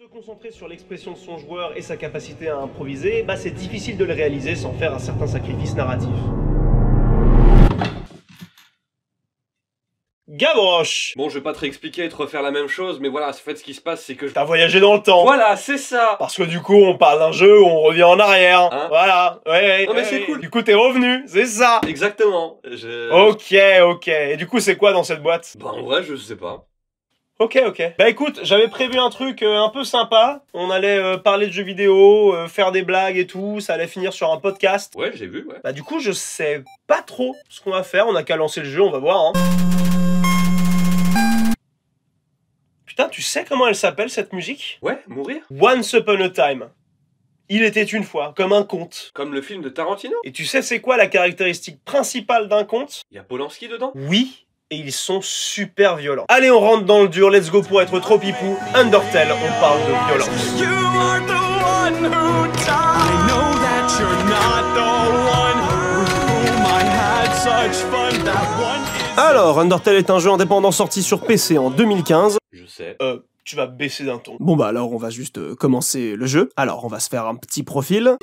Se concentrer sur l'expression de son joueur et sa capacité à improviser, bah c'est difficile de le réaliser sans faire un certain sacrifice narratif. Gavroche! Bon, je vais pas te réexpliquer et te refaire la même chose, mais voilà, en fait, ce qui se passe, c'est que... T'as voyagé dans le temps! Voilà, c'est ça! Parce que du coup, on parle d'un jeu où on revient en arrière. Hein? Voilà, ouais. Non mais c'est cool! Du coup, t'es revenu, c'est ça! Exactement. Ok. Et du coup, c'est quoi dans cette boîte? Bah, en vrai, je sais pas. Ok. Bah écoute, j'avais prévu un truc un peu sympa. On allait parler de jeux vidéo, faire des blagues et tout. Ça allait finir sur un podcast. Ouais, j'ai vu, ouais. Bah du coup, je sais pas trop ce qu'on va faire. On a qu'à lancer le jeu, on va voir, hein. Putain, tu sais comment elle s'appelle cette musique? Ouais, mourir? Once Upon a Time. Il était une fois, comme un conte. Comme le film de Tarantino? Et tu sais c'est quoi la caractéristique principale d'un conte? Y a Polanski dedans? Oui, et ils sont super violents. Allez, on rentre dans le dur, let's go pour être trop pipou. Undertale, on parle de violence. You are the one who died. I know that you're not the one with whom I had such fun. That one is... Alors, Undertale est un jeu indépendant sorti sur PC en 2015. Je sais. Tu vas baisser d'un ton. Bon bah alors on va juste commencer le jeu. Alors on va se faire un petit profil.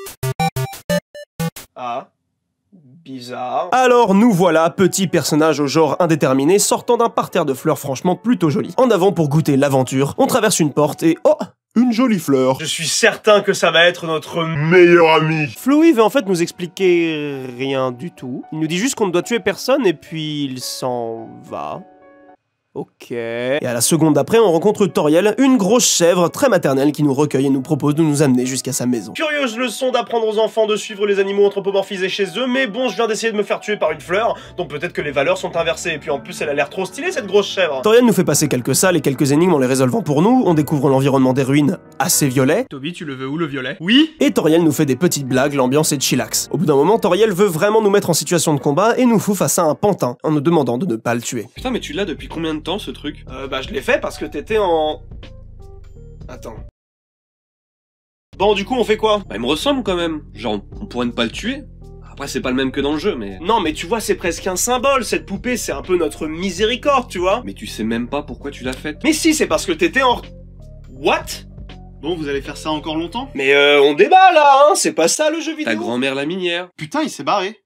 Ah, bizarre. Alors nous voilà, petit personnage au genre indéterminé sortant d'un parterre de fleurs franchement plutôt joli. En avant pour goûter l'aventure, on traverse une porte et oh, une jolie fleur. Je suis certain que ça va être notre meilleur ami. Flowey veut en fait nous expliquer rien du tout. Il nous dit juste qu'on ne doit tuer personne et puis il s'en va. Ok. Et à la seconde d'après, on rencontre Toriel, une grosse chèvre très maternelle qui nous recueille et nous propose de nous amener jusqu'à sa maison. Curieuse leçon d'apprendre aux enfants de suivre les animaux anthropomorphisés chez eux, mais bon, je viens d'essayer de me faire tuer par une fleur, donc peut-être que les valeurs sont inversées, et puis en plus elle a l'air trop stylée cette grosse chèvre. Toriel nous fait passer quelques salles et quelques énigmes en les résolvant pour nous, on découvre l'environnement des ruines assez violet, Toby, tu le veux où le violet? Oui. et Toriel nous fait des petites blagues, l'ambiance est chillax. Au bout d'un moment, Toriel veut vraiment nous mettre en situation de combat et nous fout face à un pantin, en nous demandant de ne pas le tuer. Putain, mais tu l'as depuis combien de temps, ce truc? Bah je l'ai fait parce que t'étais en... Attends. Bon, du coup on fait quoi? Bah, il me ressemble quand même. Genre, on pourrait ne pas le tuer. Après, c'est pas le même que dans le jeu, mais... Non mais tu vois, c'est presque un symbole, cette poupée, c'est un peu notre miséricorde, tu vois? Mais tu sais même pas pourquoi tu l'as faite. Mais si, c'est parce que t'étais en... What? Bon, vous allez faire ça encore longtemps? Mais on débat là, hein, c'est pas ça le jeu vidéo. Ta grand-mère la minière. Putain, il s'est barré.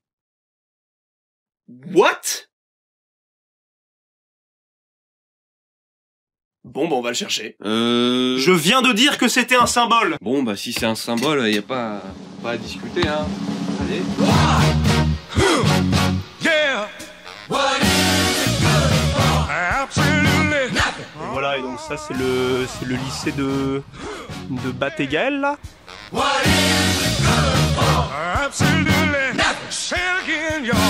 What? Bon, bah on va le chercher. Je viens de dire que c'était un symbole. Bon, bah si c'est un symbole, y a pas à discuter, hein. Allez. Yeah. What is it good for? Absolutely nothing. Et voilà, et donc ça c'est le lycée de Batégal là. What is it good for? Absolutely nothing. Say it again, y'all.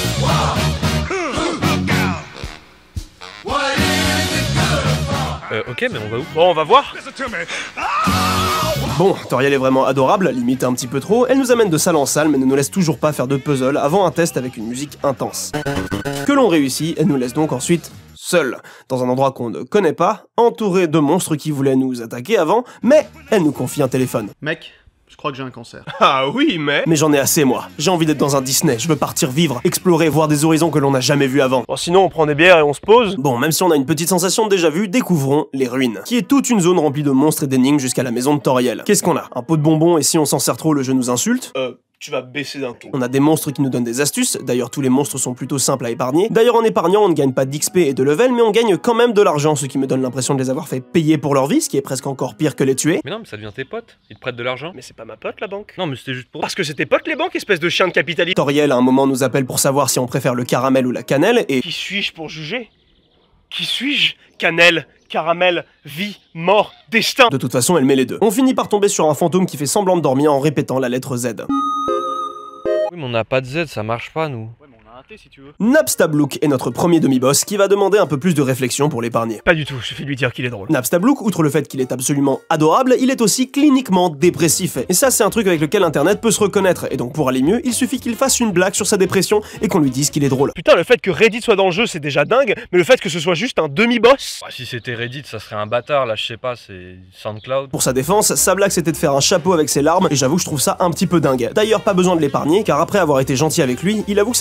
Look out. What is it good for? Ok, mais on va où? Bon, on va voir. Listen to me. Bon, Toriel est vraiment adorable, limite un petit peu trop, elle nous amène de salle en salle mais ne nous laisse toujours pas faire de puzzle avant un test avec une musique intense. Que l'on réussit, elle nous laisse donc ensuite seuls, dans un endroit qu'on ne connaît pas, entouré de monstres qui voulaient nous attaquer avant, mais elle nous confie un téléphone. Mec, je crois que j'ai un cancer. Ah oui, mais... Mais j'en ai assez moi, j'ai envie d'être dans un Disney, je veux partir vivre, explorer, voir des horizons que l'on n'a jamais vus avant. Bon, sinon on prend des bières et on se pose. Bon, même si on a une petite sensation de déjà vu, découvrons les ruines, qui est toute une zone remplie de monstres et d'énigmes jusqu'à la maison de Toriel. Qu'est-ce qu'on a? Un pot de bonbons et si on s'en sert trop, le jeu nous insulte? Tu vas baisser d'un ton. On a des monstres qui nous donnent des astuces, d'ailleurs tous les monstres sont plutôt simples à épargner. D'ailleurs en épargnant on ne gagne pas d'XP et de level, mais on gagne quand même de l'argent, ce qui me donne l'impression de les avoir fait payer pour leur vie, ce qui est presque encore pire que les tuer. Mais non, mais ça devient tes potes. Ils te prêtent de l'argent. Mais c'est pas ma pote la banque. Non, mais c'était juste pour... Parce que c'est tes potes les banques, espèce de chien de capitaliste. Toriel à un moment nous appelle pour savoir si on préfère le caramel ou la cannelle, et... Qui suis-je pour juger? Qui suis-je? Cannelle, caramel, vie, mort, destin. De toute façon elle met les deux. On finit par tomber sur un fantôme qui fait semblant de dormir en répétant la lettre Z. Oui, mais on n'a pas de Z, ça marche pas, nous. Ouais, mais on a un thé si tu veux. Napstablook est notre premier demi-boss qui va demander un peu plus de réflexion pour l'épargner. Pas du tout, suffit de lui dire qu'il est drôle. Napstablook, outre le fait qu'il est absolument adorable, il est aussi cliniquement dépressif. Et ça, c'est un truc avec lequel Internet peut se reconnaître. Et donc, pour aller mieux, il suffit qu'il fasse une blague sur sa dépression et qu'on lui dise qu'il est drôle. Putain, le fait que Reddit soit dans le jeu, c'est déjà dingue, mais le fait que ce soit juste un demi-boss... Bah, si c'était Reddit, ça serait un bâtard, là, je sais pas, c'est SoundCloud. Pour sa défense, sa blague c'était de faire un chapeau avec ses larmes, et j'avoue que je trouve ça un petit peu dingue. D'ailleurs, pas besoin de l'épargner, car après avoir été gentil avec lui, il avoue que ça lui arrive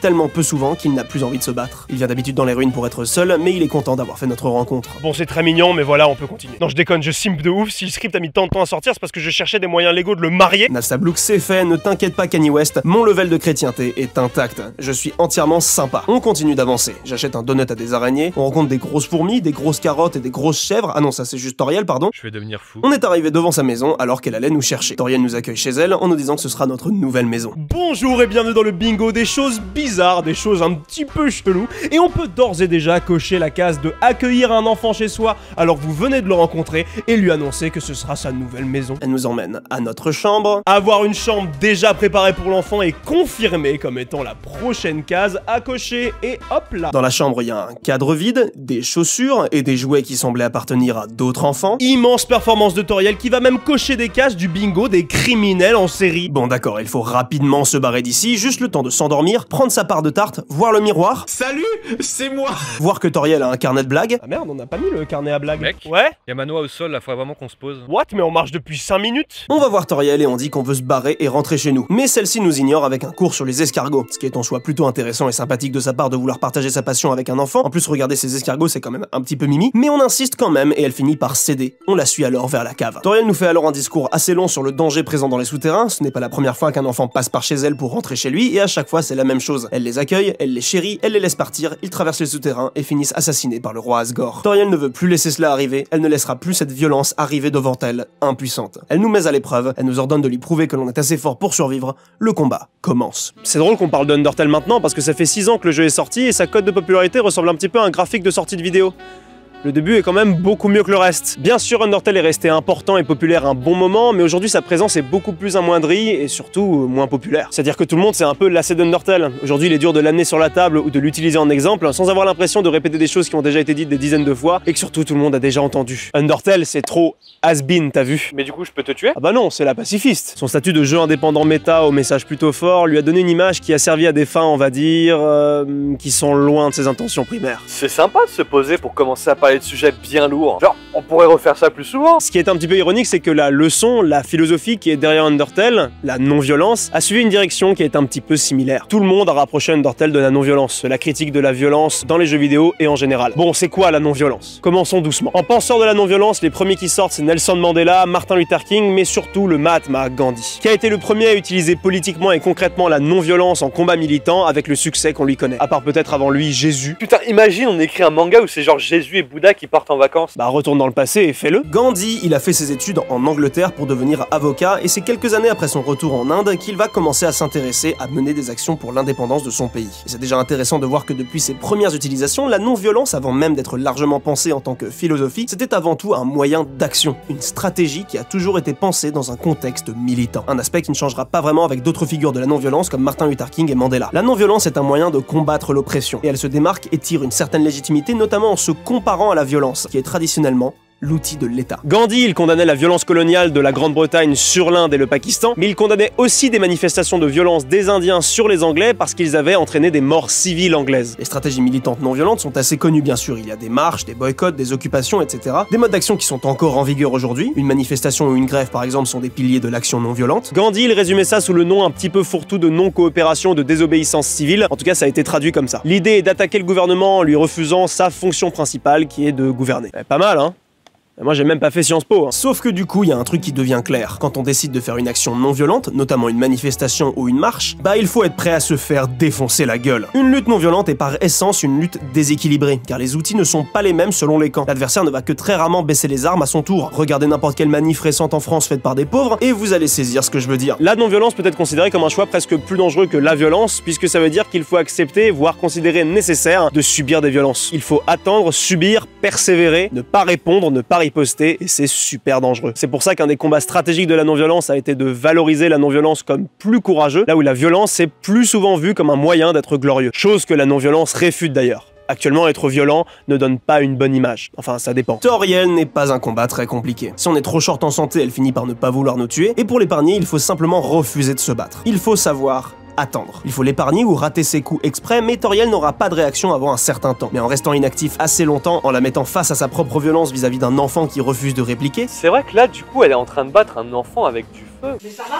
tellement peu souvent qu'il n'a plus envie de se battre. Il vient d'habitude dans les ruines pour être seul, mais il est content d'avoir fait notre rencontre. Bon, c'est très mignon, mais voilà, on peut continuer. Non, je déconne, je simp de ouf. Si le script a mis tant de temps à sortir, c'est parce que je cherchais des moyens légaux de le marier. Nasablook, c'est fait, ne t'inquiète pas Kanye West, mon level de chrétienté est intact. Je suis entièrement sympa. On continue d'avancer. J'achète un donut à des araignées, on rencontre des grosses fourmis, des grosses carottes et des grosses chèvres. Ah non, ça c'est juste Toriel, pardon. Je vais devenir fou. On est arrivé devant sa maison alors qu'elle allait nous chercher. Toriel nous accueille chez elle en nous disant que ce sera notre nouvelle maison. Bonjour et bienvenue dans le bingo, des choses bizarres, des choses un petit peu cheloues, et on peut d'ores et déjà cocher la case de accueillir un enfant chez soi alors que vous venez de le rencontrer et lui annoncer que ce sera sa nouvelle maison. Elle nous emmène à notre chambre. Avoir une chambre déjà préparée pour l'enfant est confirmée comme étant la prochaine case à cocher, et hop là. Dans la chambre, il y a un cadre vide, des chaussures et des jouets qui semblaient appartenir à d'autres enfants. Immense performance de Toriel qui va même cocher des cases du bingo des criminels en série. Bon d'accord, il faut rapidement se barrer d'ici, juste le temps de s'endormir, prendre sa part de tarte, voir le miroir, Salut, c'est moi. voir que Toriel a un carnet de blagues. Ah merde, on n'a pas mis le carnet à blagues. Mec. Ouais. Y'a Manoa au sol, là, faut vraiment qu'on se pose. What? Mais on marche depuis 5 minutes. On va voir Toriel et on dit qu'on veut se barrer et rentrer chez nous. Mais celle-ci nous ignore avec un cours sur les escargots, ce qui est en soi plutôt intéressant et sympathique de sa part de vouloir partager sa passion avec un enfant. En plus, regarder ces escargots, c'est quand même un petit peu mimi, mais on insiste quand même et elle finit par céder. On la suit alors vers la cave. Toriel nous fait alors un discours assez long sur le danger présent dans les souterrains. Ce n'est pas la première fois qu'un enfant passe par chez elle pour rentrer chez lui, et à chaque fois c'est la même chose. Elle les accueille, elle les chérit, elle les laisse partir, ils traversent les souterrains et finissent assassinés par le roi Asgore. Toriel ne veut plus laisser cela arriver, elle ne laissera plus cette violence arriver devant elle, impuissante. Elle nous met à l'épreuve, elle nous ordonne de lui prouver que l'on est assez fort pour survivre. Le combat commence. C'est drôle qu'on parle d'Undertale maintenant parce que ça fait 6 ans que le jeu est sorti et sa cote de popularité ressemble un petit peu à un graphique de sortie de vidéo. Le début est quand même beaucoup mieux que le reste. Bien sûr, Undertale est resté important et populaire un bon moment, mais aujourd'hui sa présence est beaucoup plus amoindrie et surtout moins populaire. C'est-à-dire que tout le monde s'est un peu lassé d'Undertale. Aujourd'hui, il est dur de l'amener sur la table ou de l'utiliser en exemple sans avoir l'impression de répéter des choses qui ont déjà été dites des dizaines de fois et que surtout tout le monde a déjà entendu. Undertale, c'est trop has-been, t'as vu? Mais du coup, je peux te tuer? Ah bah non, c'est la pacifiste. Son statut de jeu indépendant méta au message plutôt fort lui a donné une image qui a servi à des fins, on va dire, qui sont loin de ses intentions primaires. C'est sympa de se poser pour commencer à parler de sujets bien lourds. Genre, on pourrait refaire ça plus souvent. Ce qui est un petit peu ironique, c'est que la leçon, la philosophie qui est derrière Undertale, la non-violence, a suivi une direction qui est un petit peu similaire. Tout le monde a rapproché Undertale de la non-violence, la critique de la violence dans les jeux vidéo et en général. Bon, c'est quoi la non-violence? Commençons doucement. En penseur de la non-violence, les premiers qui sortent, c'est Nelson Mandela, Martin Luther King, mais surtout le Mahatma Gandhi, qui a été le premier à utiliser politiquement et concrètement la non-violence en combat militant avec le succès qu'on lui connaît. À part peut-être avant lui Jésus. Putain, imagine, on écrit un manga où c'est genre Jésus et Bouddha qui partent en vacances. Bah retourne dans le passé et fais-le. Gandhi, il a fait ses études en Angleterre pour devenir avocat et c'est quelques années après son retour en Inde qu'il va commencer à s'intéresser à mener des actions pour l'indépendance de son pays. Et c'est déjà intéressant de voir que depuis ses premières utilisations, la non-violence, avant même d'être largement pensée en tant que philosophie, c'était avant tout un moyen d'action, une stratégie qui a toujours été pensée dans un contexte militant. Un aspect qui ne changera pas vraiment avec d'autres figures de la non-violence comme Martin Luther King et Mandela. La non-violence est un moyen de combattre l'oppression et elle se démarque et tire une certaine légitimité notamment en se comparant à la violence, qui est traditionnellement l'outil de l'État. Gandhi, il condamnait la violence coloniale de la Grande-Bretagne sur l'Inde et le Pakistan, mais il condamnait aussi des manifestations de violence des Indiens sur les Anglais parce qu'ils avaient entraîné des morts civiles anglaises. Les stratégies militantes non violentes sont assez connues bien sûr, il y a des marches, des boycotts, des occupations, etc. Des modes d'action qui sont encore en vigueur aujourd'hui. Une manifestation ou une grève par exemple sont des piliers de l'action non violente. Gandhi, il résumait ça sous le nom un petit peu fourre-tout de non-coopération, de désobéissance civile, en tout cas ça a été traduit comme ça. L'idée est d'attaquer le gouvernement en lui refusant sa fonction principale qui est de gouverner. Pas mal hein? Moi j'ai même pas fait Sciences Po. Sauf que du coup, il y a un truc qui devient clair. Quand on décide de faire une action non violente, notamment une manifestation ou une marche, bah il faut être prêt à se faire défoncer la gueule. Une lutte non violente est par essence une lutte déséquilibrée, car les outils ne sont pas les mêmes selon les camps. L'adversaire ne va que très rarement baisser les armes à son tour. Regardez n'importe quelle manif récente en France faite par des pauvres, et vous allez saisir ce que je veux dire. La non-violence peut être considérée comme un choix presque plus dangereux que la violence, puisque ça veut dire qu'il faut accepter, voire considérer nécessaire, de subir des violences. Il faut attendre, subir, persévérer, ne pas répondre, ne pas riposter, et c'est super dangereux. C'est pour ça qu'un des combats stratégiques de la non-violence a été de valoriser la non-violence comme plus courageux, là où la violence est plus souvent vue comme un moyen d'être glorieux. Chose que la non-violence réfute d'ailleurs. Actuellement, être violent ne donne pas une bonne image. Enfin, ça dépend. Toriel n'est pas un combat très compliqué. Si on est trop short en santé, elle finit par ne pas vouloir nous tuer, et pour l'épargner, il faut simplement refuser de se battre. Il faut savoir attendre. Il faut l'épargner ou rater ses coups exprès, mais Toriel n'aura pas de réaction avant un certain temps. Mais en restant inactif assez longtemps, en la mettant face à sa propre violence vis-à-vis d'un enfant qui refuse de répliquer... C'est vrai que là, du coup, elle est en train de battre un enfant avec du feu. Mais ça va pas, Mathieu!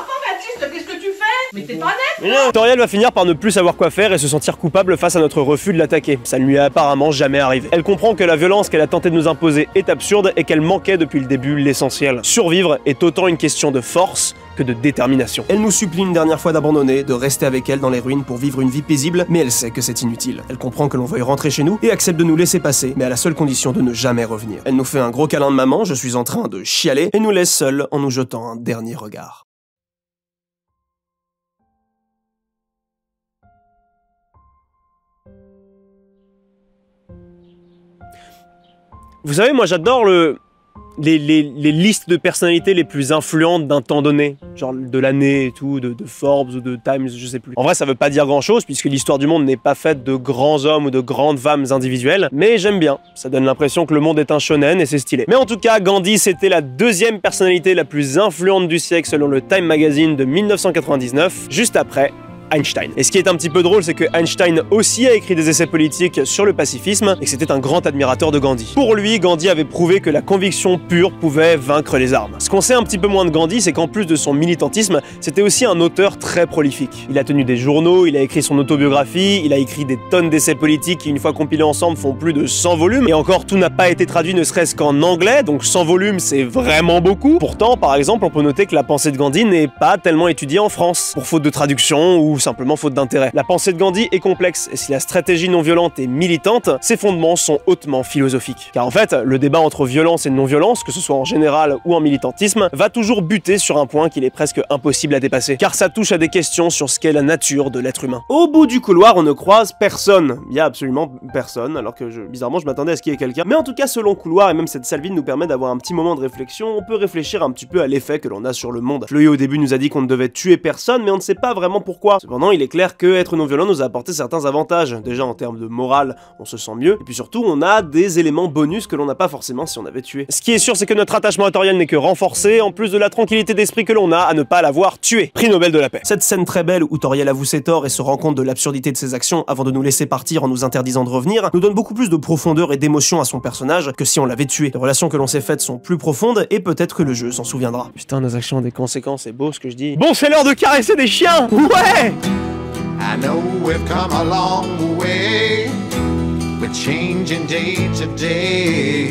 raciste, qu'est-ce que tu fais? Mais t'es pas net. Mais non, Toriel va finir par ne plus savoir quoi faire et se sentir coupable face à notre refus de l'attaquer. Ça ne lui est apparemment jamais arrivé. Elle comprend que la violence qu'elle a tenté de nous imposer est absurde et qu'elle manquait depuis le début l'essentiel. Survivre est autant une question de force que de détermination. Elle nous supplie une dernière fois d'abandonner, de rester avec elle dans les ruines pour vivre une vie paisible, mais elle sait que c'est inutile. Elle comprend que l'on veuille rentrer chez nous et accepte de nous laisser passer, mais à la seule condition de ne jamais revenir. Elle nous fait un gros câlin de maman, je suis en train de chialer, et nous laisse seuls en nous jetant un dernier regard. Vous savez, moi j'adore les listes de personnalités les plus influentes d'un temps donné, genre de l'année et tout, de Forbes ou de Times, je sais plus. En vrai, ça veut pas dire grand chose, puisque l'histoire du monde n'est pas faite de grands hommes ou de grandes femmes individuelles, mais j'aime bien. Ça donne l'impression que le monde est un shonen et c'est stylé. Mais en tout cas, Gandhi, c'était la deuxième personnalité la plus influente du siècle selon le Time Magazine de 1999, juste après Einstein. Et ce qui est un petit peu drôle, c'est que Einstein aussi a écrit des essais politiques sur le pacifisme et que c'était un grand admirateur de Gandhi. Pour lui, Gandhi avait prouvé que la conviction pure pouvait vaincre les armes. Ce qu'on sait un petit peu moins de Gandhi, c'est qu'en plus de son militantisme, c'était aussi un auteur très prolifique. Il a tenu des journaux, il a écrit son autobiographie, il a écrit des tonnes d'essais politiques qui, une fois compilés ensemble, font plus de 100 volumes. Et encore, tout n'a pas été traduit ne serait-ce qu'en anglais, donc 100 volumes, c'est vraiment beaucoup. Pourtant, par exemple, on peut noter que la pensée de Gandhi n'est pas tellement étudiée en France, pour faute de traduction ou simplement faute d'intérêt. La pensée de Gandhi est complexe, et si la stratégie non violente est militante, ses fondements sont hautement philosophiques. Car en fait, le débat entre violence et non-violence, que ce soit en général ou en militantisme, va toujours buter sur un point qu'il est presque impossible à dépasser, car ça touche à des questions sur ce qu'est la nature de l'être humain. Au bout du couloir, on ne croise personne. Il y a absolument personne, alors que bizarrement, je m'attendais à ce qu'il y ait quelqu'un. Mais en tout cas, ce long couloir et même cette salle vide nous permet d'avoir un petit moment de réflexion. On peut réfléchir un petit peu à l'effet que l'on a sur le monde. Chloé, au début, nous a dit qu'on ne devait tuer personne, mais on ne sait pas vraiment pourquoi. Cependant, il est clair que être non-violent nous a apporté certains avantages. Déjà, en termes de morale, on se sent mieux. Et puis surtout, on a des éléments bonus que l'on n'a pas forcément si on avait tué. Ce qui est sûr, c'est que notre attachement à Toriel n'est que renforcé, en plus de la tranquillité d'esprit que l'on a à ne pas l'avoir tué. Prix Nobel de la paix. Cette scène très belle où Toriel avoue ses torts et se rend compte de l'absurdité de ses actions avant de nous laisser partir en nous interdisant de revenir, nous donne beaucoup plus de profondeur et d'émotion à son personnage que si on l'avait tué. Les relations que l'on s'est faites sont plus profondes et peut-être que le jeu s'en souviendra. Putain, nos actions ont des conséquences, c'est beau ce que je dis. Bon, c'est l'heure de caresser des chiens. Ouais! I know we've come a long way, we're changing day to day.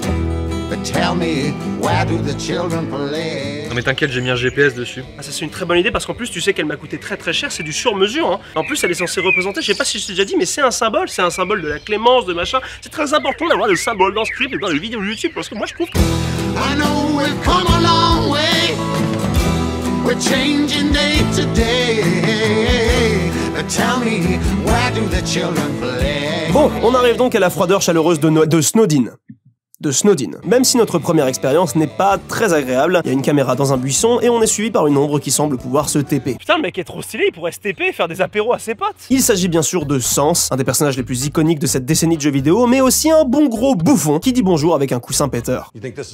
But tell me, where do the children play? Non mais t'inquiète, j'ai mis un GPS dessus. Ah, ça c'est une très bonne idée parce qu'en plus tu sais qu'elle m'a coûté très cher, c'est du sur-mesure hein. En plus elle est censée représenter, je sais pas si je t'ai déjà dit, mais c'est un symbole de la clémence, de machin. C'est très important d'avoir des symboles dans le script et dans les vidéos YouTube parce que moi je trouve que... I know we've come a long way, we're changing day to day. But tell me, where do the children play? Bon, on arrive donc à la froideur chaleureuse de Snowdin. Même si notre première expérience n'est pas très agréable, il y a une caméra dans un buisson et on est suivi par une ombre qui semble pouvoir se TP. Putain, le mec est trop stylé, il pourrait se TP et faire des apéros à ses potes. Il s'agit bien sûr de Sans, un des personnages les plus iconiques de cette décennie de jeux vidéo, mais aussi un bon gros bouffon qui dit bonjour avec un coussin péteur.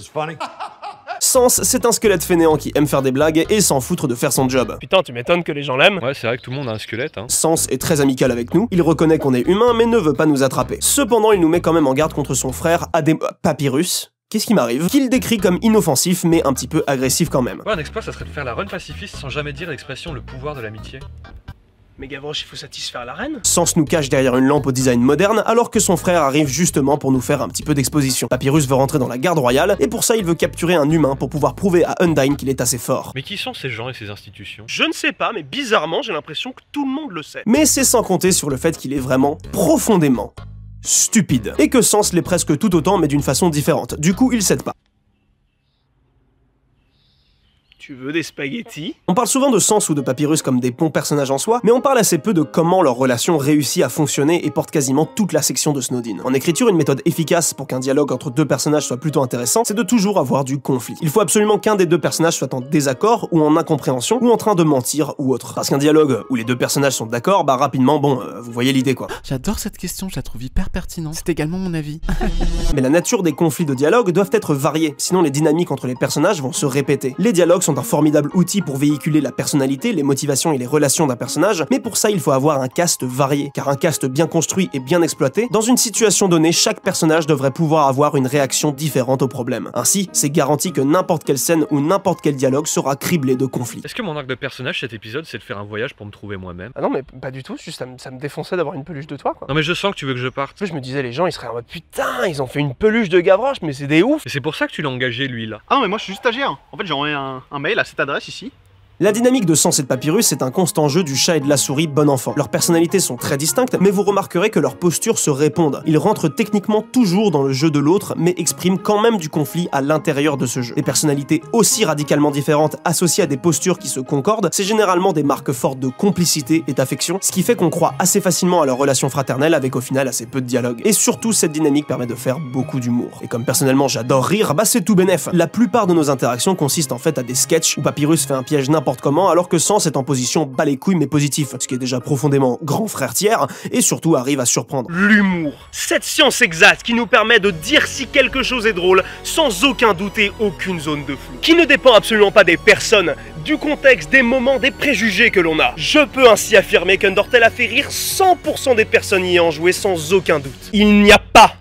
Sans, c'est un squelette fainéant qui aime faire des blagues et s'en foutre de faire son job. Putain, tu m'étonnes que les gens l'aiment. Ouais, c'est vrai que tout le monde a un squelette, hein. Sans est très amical avec nous, il reconnaît qu'on est humain mais ne veut pas nous attraper. Cependant, il nous met quand même en garde contre son frère Papyrus. Qu'est-ce qui m'arrive? Qu'il décrit comme inoffensif mais un petit peu agressif quand même. Ouais, un exploit, ça serait de faire la run pacifiste sans jamais dire l'expression le pouvoir de l'amitié. Mais Gavroche, il faut satisfaire la reine. Sans nous cache derrière une lampe au design moderne, alors que son frère arrive justement pour nous faire un petit peu d'exposition. Papyrus veut rentrer dans la garde royale, et pour ça il veut capturer un humain pour pouvoir prouver à Undyne qu'il est assez fort. Mais qui sont ces gens et ces institutions? Je ne sais pas, mais bizarrement, j'ai l'impression que tout le monde le sait. Mais c'est sans compter sur le fait qu'il est vraiment profondément stupide. Et que Sans l'est presque tout autant, mais d'une façon différente. Du coup, il cède pas. Tu veux des spaghettis? On parle souvent de Sans ou de Papyrus comme des bons personnages en soi, mais on parle assez peu de comment leur relation réussit à fonctionner et porte quasiment toute la section de Snowdin. En écriture, une méthode efficace pour qu'un dialogue entre deux personnages soit plutôt intéressant, c'est de toujours avoir du conflit. Il faut absolument qu'un des deux personnages soit en désaccord ou en incompréhension ou en train de mentir ou autre. Parce qu'un dialogue où les deux personnages sont d'accord, bah rapidement, bon, vous voyez l'idée quoi. J'adore cette question, je la trouve hyper pertinente. C'est également mon avis. Mais la nature des conflits de dialogue doivent être variés, sinon les dynamiques entre les personnages vont se répéter. Les dialogues sont sont un formidable outil pour véhiculer la personnalité, les motivations et les relations d'un personnage, mais pour ça il faut avoir un cast varié, car un cast bien construit et bien exploité, dans une situation donnée, chaque personnage devrait pouvoir avoir une réaction différente au problème. Ainsi, c'est garanti que n'importe quelle scène ou n'importe quel dialogue sera criblé de conflits. Est-ce que mon arc de personnage cet épisode c'est de faire un voyage pour me trouver moi-même? Ah non mais pas du tout, juste ça me défonçait d'avoir une peluche de toi quoi. Non mais je sens que tu veux que je parte. Je me disais les gens ils seraient en mode putain ils ont fait une peluche de Gavroche mais c'est des ouf. Et c'est pour ça que tu l'as engagé lui là. Ah non mais moi je suis juste stagiaire. En fait j'ai envoyé un mail à cette adresse ici. La dynamique de Sens et de Papyrus est un constant jeu du chat et de la souris bon enfant. Leurs personnalités sont très distinctes, mais vous remarquerez que leurs postures se répondent. Ils rentrent techniquement toujours dans le jeu de l'autre, mais expriment quand même du conflit à l'intérieur de ce jeu. Des personnalités aussi radicalement différentes associées à des postures qui se concordent, c'est généralement des marques fortes de complicité et d'affection, ce qui fait qu'on croit assez facilement à leur relation fraternelle avec au final assez peu de dialogue. Et surtout, cette dynamique permet de faire beaucoup d'humour. Et comme personnellement j'adore rire, bah c'est tout bénef. La plupart de nos interactions consistent en fait à des sketchs où Papyrus fait un piège n'importe comment, alors que Sens est en position bas les couilles mais positif, ce qui est déjà profondément grand frère tiers, et surtout arrive à surprendre. L'humour, cette science exacte qui nous permet de dire si quelque chose est drôle sans aucun doute et aucune zone de flou, qui ne dépend absolument pas des personnes, du contexte, des moments, des préjugés que l'on a. Je peux ainsi affirmer qu'Undertale a fait rire 100% des personnes y ayant joué sans aucun doute. Il n'y a pas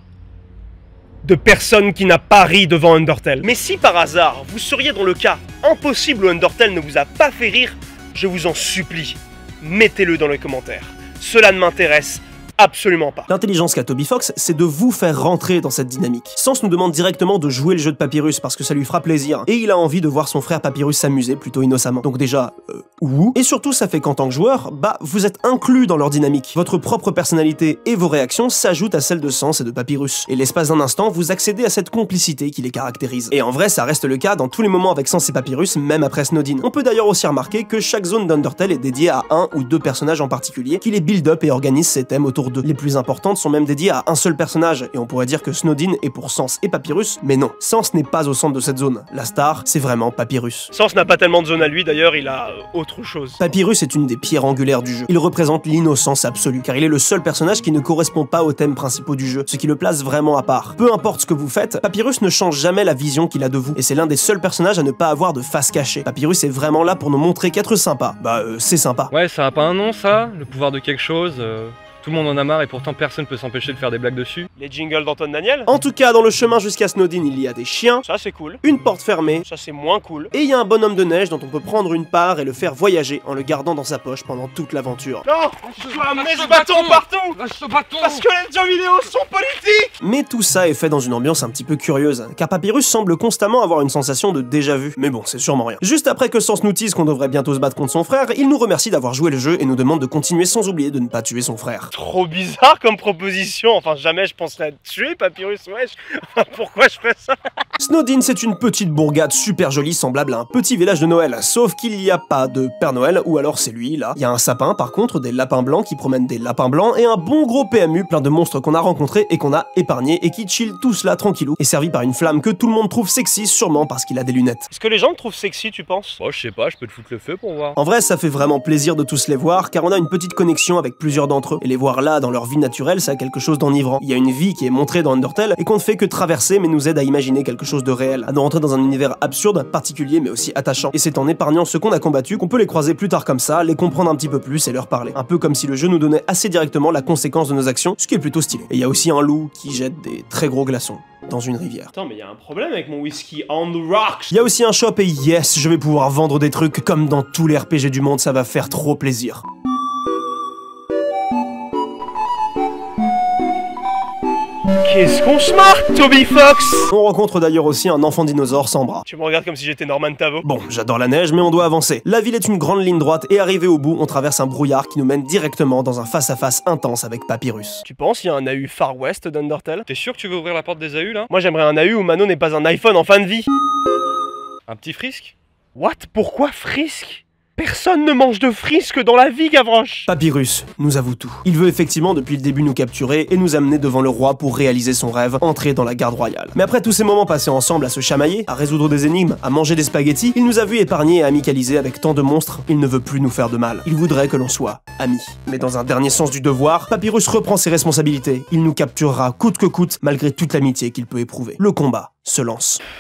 de personne qui n'a pas ri devant Undertale. Mais si par hasard, vous seriez dans le cas impossible où Undertale ne vous a pas fait rire, je vous en supplie, mettez-le dans les commentaires. Cela ne m'intéresse absolument pas. L'intelligence qu'a Toby Fox, c'est de vous faire rentrer dans cette dynamique. Sens nous demande directement de jouer le jeu de Papyrus parce que ça lui fera plaisir, et il a envie de voir son frère Papyrus s'amuser plutôt innocemment. Donc déjà, et surtout ça fait qu'en tant que joueur, bah vous êtes inclus dans leur dynamique. Votre propre personnalité et vos réactions s'ajoutent à celles de Sens et de Papyrus. Et l'espace d'un instant, vous accédez à cette complicité qui les caractérise. Et en vrai, ça reste le cas dans tous les moments avec Sens et Papyrus, même après Snowdin. On peut d'ailleurs aussi remarquer que chaque zone d'Undertale est dédiée à un ou deux personnages en particulier, qui les build up et organisent ses thèmes autour d'eux. Les plus importantes sont même dédiées à un seul personnage, et on pourrait dire que Snowdin est pour Sens et Papyrus, mais non. Sens n'est pas au centre de cette zone. La star, c'est vraiment Papyrus. Sens n'a pas tellement de zone à lui d'ailleurs, il a autre chose. Papyrus est une des pierres angulaires du jeu. Il représente l'innocence absolue, car il est le seul personnage qui ne correspond pas aux thèmes principaux du jeu, ce qui le place vraiment à part. Peu importe ce que vous faites, Papyrus ne change jamais la vision qu'il a de vous, et c'est l'un des seuls personnages à ne pas avoir de face cachée. Papyrus est vraiment là pour nous montrer qu'être sympa, c'est sympa. Ouais, ça a pas un nom ça? Le pouvoir de quelque chose Tout le monde en a marre et pourtant personne peut s'empêcher de faire des blagues dessus. Les jingles d'Antoine Daniel. En tout cas, dans le chemin jusqu'à Snowdin, il y a des chiens, Ça c'est cool. une porte fermée, Ça c'est moins cool. et il y a un bonhomme de neige dont on peut prendre une part et le faire voyager en le gardant dans sa poche pendant toute l'aventure. Non, je dois amener ce bâton partout. Lâche ce bâton! Parce que les jeux vidéo sont politiques. Mais tout ça est fait dans une ambiance un petit peu curieuse, car Papyrus semble constamment avoir une sensation de déjà-vu. Mais bon, c'est sûrement rien. Juste après que Sens nous tease qu'on devrait bientôt se battre contre son frère, il nous remercie d'avoir joué le jeu et nous demande de continuer sans oublier de ne pas tuer son frère. Trop bizarre comme proposition, enfin jamais je penserais à tuer Papyrus, wesh. Enfin, pourquoi je fais ça? Snowdin, c'est une petite bourgade super jolie semblable à un petit village de Noël, sauf qu'il n'y a pas de Père Noël, ou alors c'est lui, là. Il y a un sapin, par contre, des lapins blancs qui promènent des lapins blancs, et un bon gros PMU plein de monstres qu'on a rencontrés et qu'on a épargnés, et qui chill tous là tranquillou, et servi par une flamme que tout le monde trouve sexy, sûrement parce qu'il a des lunettes. Est-ce que les gens le trouvent sexy, tu penses? Oh, je sais pas, je peux te foutre le feu pour voir. En vrai, ça fait vraiment plaisir de tous les voir, car on a une petite connexion avec plusieurs d'entre eux, et les voir là, dans leur vie naturelle, ça a quelque chose d'enivrant. Il y a une vie qui est montrée dans Undertale, et qu'on ne fait que traverser, mais nous aide à imaginer quelque chose de réel, à nous rentrer dans un univers absurde, particulier, mais aussi attachant. Et c'est en épargnant ceux qu'on a combattus qu'on peut les croiser plus tard comme ça, les comprendre un petit peu plus et leur parler. Un peu comme si le jeu nous donnait assez directement la conséquence de nos actions, ce qui est plutôt stylé. Et il y a aussi un loup qui jette des très gros glaçons dans une rivière. Attends, mais il y a un problème avec mon whisky on the rocks. Il y a aussi un shop et yes, je vais pouvoir vendre des trucs comme dans tous les RPG du monde, ça va faire trop plaisir. Qu'est-ce qu'on se marre, Toby Fox? On rencontre d'ailleurs aussi un enfant dinosaure sans bras. Tu me regardes comme si j'étais Norman Tavo. Bon, j'adore la neige, mais on doit avancer. La ville est une grande ligne droite, et arrivé au bout, on traverse un brouillard qui nous mène directement dans un face-à-face intense avec Papyrus. Tu penses qu'il y a un AU Far West d'Undertale? T'es sûr que tu veux ouvrir la porte des AU là? Moi j'aimerais un AU où Mano n'est pas un iPhone en fin de vie. Un petit frisk? What? Pourquoi Frisk? Personne ne mange de frisque dans la vie, Gavroche. Papyrus nous avoue tout. Il veut effectivement depuis le début nous capturer et nous amener devant le roi pour réaliser son rêve, entrer dans la garde royale. Mais après tous ces moments passés ensemble à se chamailler, à résoudre des énigmes, à manger des spaghettis, il nous a vu épargnés et amicalisés avec tant de monstres, il ne veut plus nous faire de mal. Il voudrait que l'on soit amis. Mais dans un dernier sens du devoir, Papyrus reprend ses responsabilités. Il nous capturera coûte que coûte, malgré toute l'amitié qu'il peut éprouver. Le combat se lance.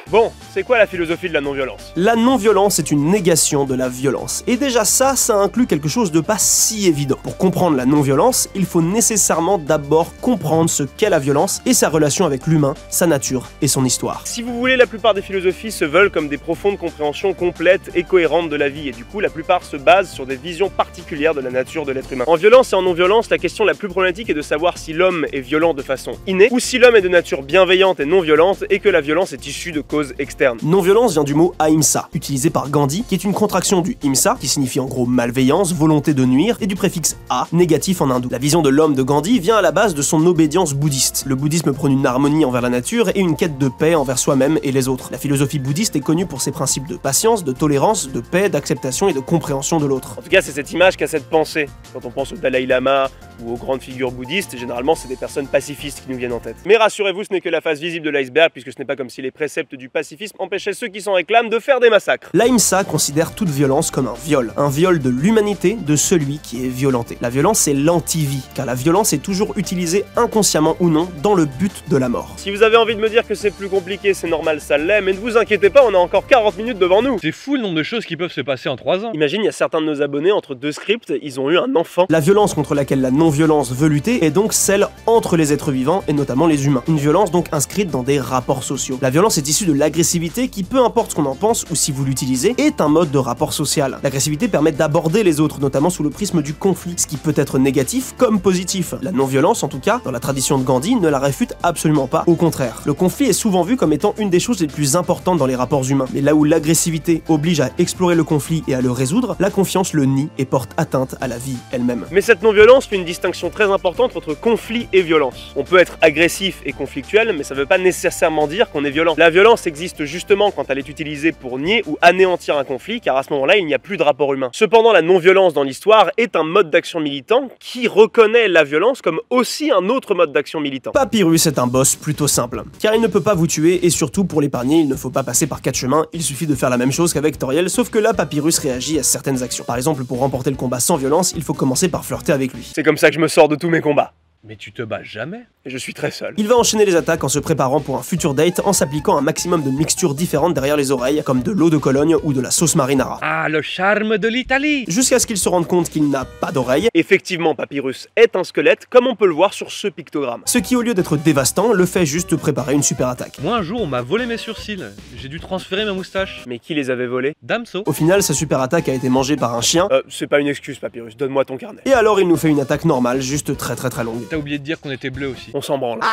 Bon, c'est quoi la philosophie de la non-violence? La non-violence est une négation de la violence. Et déjà ça inclut quelque chose de pas si évident. Pour comprendre la non-violence, il faut nécessairement d'abord comprendre ce qu'est la violence et sa relation avec l'humain, sa nature et son histoire. Si vous voulez, la plupart des philosophies se veulent comme des profondes compréhensions complètes et cohérentes de la vie, et du coup la plupart se basent sur des visions particulières de la nature de l'être humain. En violence et en non-violence, la question la plus problématique est de savoir si l'homme est violent de façon innée, ou si l'homme est de nature bienveillante et non-violente, et que la violence est issue de causes externes. Non-violence vient du mot ahimsa, utilisé par Gandhi, qui est une contraction du himsa, qui signifie en gros malveillance, volonté de nuire, et du préfixe a, négatif en hindou. La vision de l'homme de Gandhi vient à la base de son obédience bouddhiste. Le bouddhisme prône une harmonie envers la nature et une quête de paix envers soi-même et les autres. La philosophie bouddhiste est connue pour ses principes de patience, de tolérance, de paix, d'acceptation et de compréhension de l'autre. En tout cas, c'est cette image qu'a cette pensée. Quand on pense au Dalai Lama ou aux grandes figures bouddhistes, généralement c'est des personnes pacifistes qui nous viennent en tête. Mais rassurez-vous, ce n'est que la face visible de l'iceberg, puisque ce n'est pas comme si les préceptes du pacifisme empêchaient ceux qui s'en réclament de faire des massacres. L'ahimsa considère toute violence comme un viol de l'humanité de celui qui est violenté. La violence c'est l'anti-vie, car la violence est toujours utilisée inconsciemment ou non dans le but de la mort. Si vous avez envie de me dire que c'est plus compliqué, c'est normal, ça l'est, mais ne vous inquiétez pas, on a encore 40 minutes devant nous. C'est fou le nombre de choses qui peuvent se passer en 3 ans. Imagine, il y a certains de nos abonnés, entre 2 scripts, ils ont eu un enfant. La violence contre laquelle la non-violence veut lutter est donc celle entre les êtres vivants et notamment les humains. Une violence donc inscrite dans des rapports sociaux. La violence est issue de l'agressivité qui, peu importe ce qu'on en pense ou si vous l'utilisez, est un mode de rapport social. L'agressivité permet d'aborder les autres, notamment sous le prisme du conflit, ce qui peut être négatif comme positif. La non-violence, en tout cas, dans la tradition de Gandhi, ne la réfute absolument pas, au contraire. Le conflit est souvent vu comme étant une des choses les plus importantes dans les rapports humains, mais là où l'agressivité oblige à explorer le conflit et à le résoudre, la confiance le nie et porte atteinte à la vie elle-même. Mais cette non-violence fait une distinction très importante entre conflit et violence. On peut être agressif et conflictuel, mais ça ne veut pas nécessairement dire qu'on est violent. La violence existe justement quand elle est utilisée pour nier ou anéantir un conflit, car à ce moment-là, il n'y a plus de rapport humain. Cependant, la non-violence dans l'histoire est un mode d'action militant qui reconnaît la violence comme aussi un autre mode d'action militant. Papyrus est un boss plutôt simple, car il ne peut pas vous tuer et surtout pour l'épargner, il ne faut pas passer par 4 chemins, il suffit de faire la même chose qu'avec Toriel, sauf que là, Papyrus réagit à certaines actions. Par exemple, pour remporter le combat sans violence, il faut commencer par flirter avec lui. C'est comme ça que je me sors de tous mes combats. Mais tu te bats jamais. Et je suis très seul. Il va enchaîner les attaques en se préparant pour un futur date en s'appliquant un maximum de mixtures différentes derrière les oreilles, comme de l'eau de Cologne ou de la sauce marinara. Ah, le charme de l'Italie! Jusqu'à ce qu'il se rende compte qu'il n'a pas d'oreille. Effectivement, Papyrus est un squelette, comme on peut le voir sur ce pictogramme. Ce qui, au lieu d'être dévastant, le fait juste préparer une super attaque. Moi, un jour, on m'a volé mes sourcils. J'ai dû transférer ma moustache. Mais qui les avait volés? Damso. Au final, sa super attaque a été mangée par un chien. C'est pas une excuse, Papyrus, donne-moi ton carnet. Et alors, il nous fait une attaque normale, juste très longue. T'as oublié de dire qu'on était bleu aussi. On s'en branle.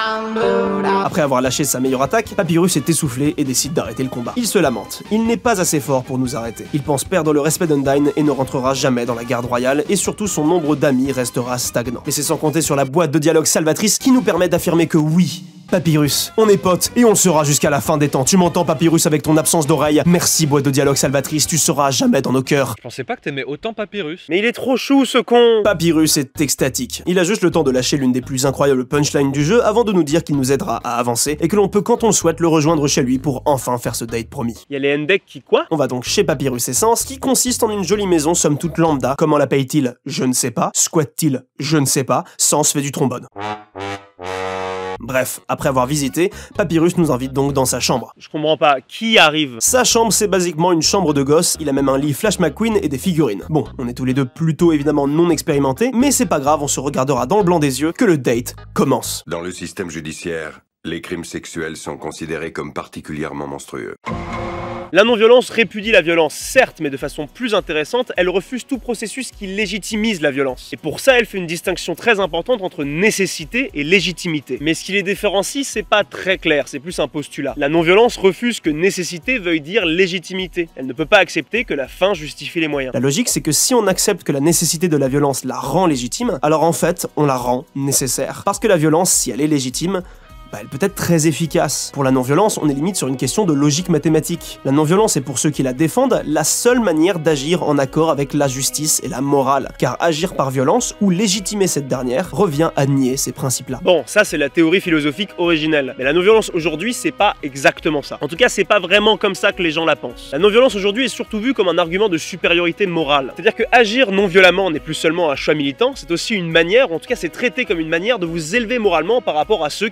Après avoir lâché sa meilleure attaque, Papyrus est essoufflé et décide d'arrêter le combat. Il se lamente. Il n'est pas assez fort pour nous arrêter. Il pense perdre le respect d'Undyne et ne rentrera jamais dans la garde royale, et surtout son nombre d'amis restera stagnant. Mais c'est sans compter sur la boîte de dialogue salvatrice qui nous permet d'affirmer que oui, Papyrus, on est potes et on le sera jusqu'à la fin des temps. Tu m'entends, Papyrus, avec ton absence d'oreille? Merci, boîte de dialogue salvatrice, tu seras à jamais dans nos cœurs. Je pensais pas que t'aimais autant Papyrus. Mais il est trop chou, ce con! Papyrus est extatique. Il a juste le temps de lâcher l'une des plus incroyables punchlines du jeu avant de nous dire qu'il nous aidera à avancer et que l'on peut, quand on le souhaite, le rejoindre chez lui pour enfin faire ce date promis. Il y a les Hendek qui quoi? On va donc chez Papyrus Essence, qui consiste en une jolie maison somme toute lambda. Comment la paye-t-il? Je ne sais pas. Squatte-t-il? Je ne sais pas. Sens fait du trombone. Bref, après avoir visité, Papyrus nous invite donc dans sa chambre. Je comprends pas, qui arrive? Sa chambre, c'est basiquement une chambre de gosse, il a même un lit Flash McQueen et des figurines. Bon, on est tous les deux plutôt évidemment non expérimentés, mais c'est pas grave, on se regardera dans le blanc des yeux que le date commence. Dans le système judiciaire, les crimes sexuels sont considérés comme particulièrement monstrueux. La non-violence répudie la violence, certes, mais de façon plus intéressante, elle refuse tout processus qui légitimise la violence. Et pour ça, elle fait une distinction très importante entre nécessité et légitimité. Mais ce qui les différencie, c'est pas très clair, c'est plus un postulat. La non-violence refuse que nécessité veuille dire légitimité. Elle ne peut pas accepter que la fin justifie les moyens. La logique, c'est que si on accepte que la nécessité de la violence la rend légitime, alors en fait, on la rend nécessaire. Parce que la violence, si elle est légitime, elle peut être très efficace. Pour la non-violence, on est limite sur une question de logique mathématique. La non-violence est pour ceux qui la défendent la seule manière d'agir en accord avec la justice et la morale, car agir par violence ou légitimer cette dernière revient à nier ces principes-là. Bon, ça c'est la théorie philosophique originelle, mais la non-violence aujourd'hui c'est pas exactement ça. En tout cas, c'est pas vraiment comme ça que les gens la pensent. La non-violence aujourd'hui est surtout vue comme un argument de supériorité morale. C'est-à-dire que agir non violemment n'est plus seulement un choix militant, c'est aussi une manière, en tout cas c'est traité comme une manière de vous élever moralement par rapport à ceux qui font usage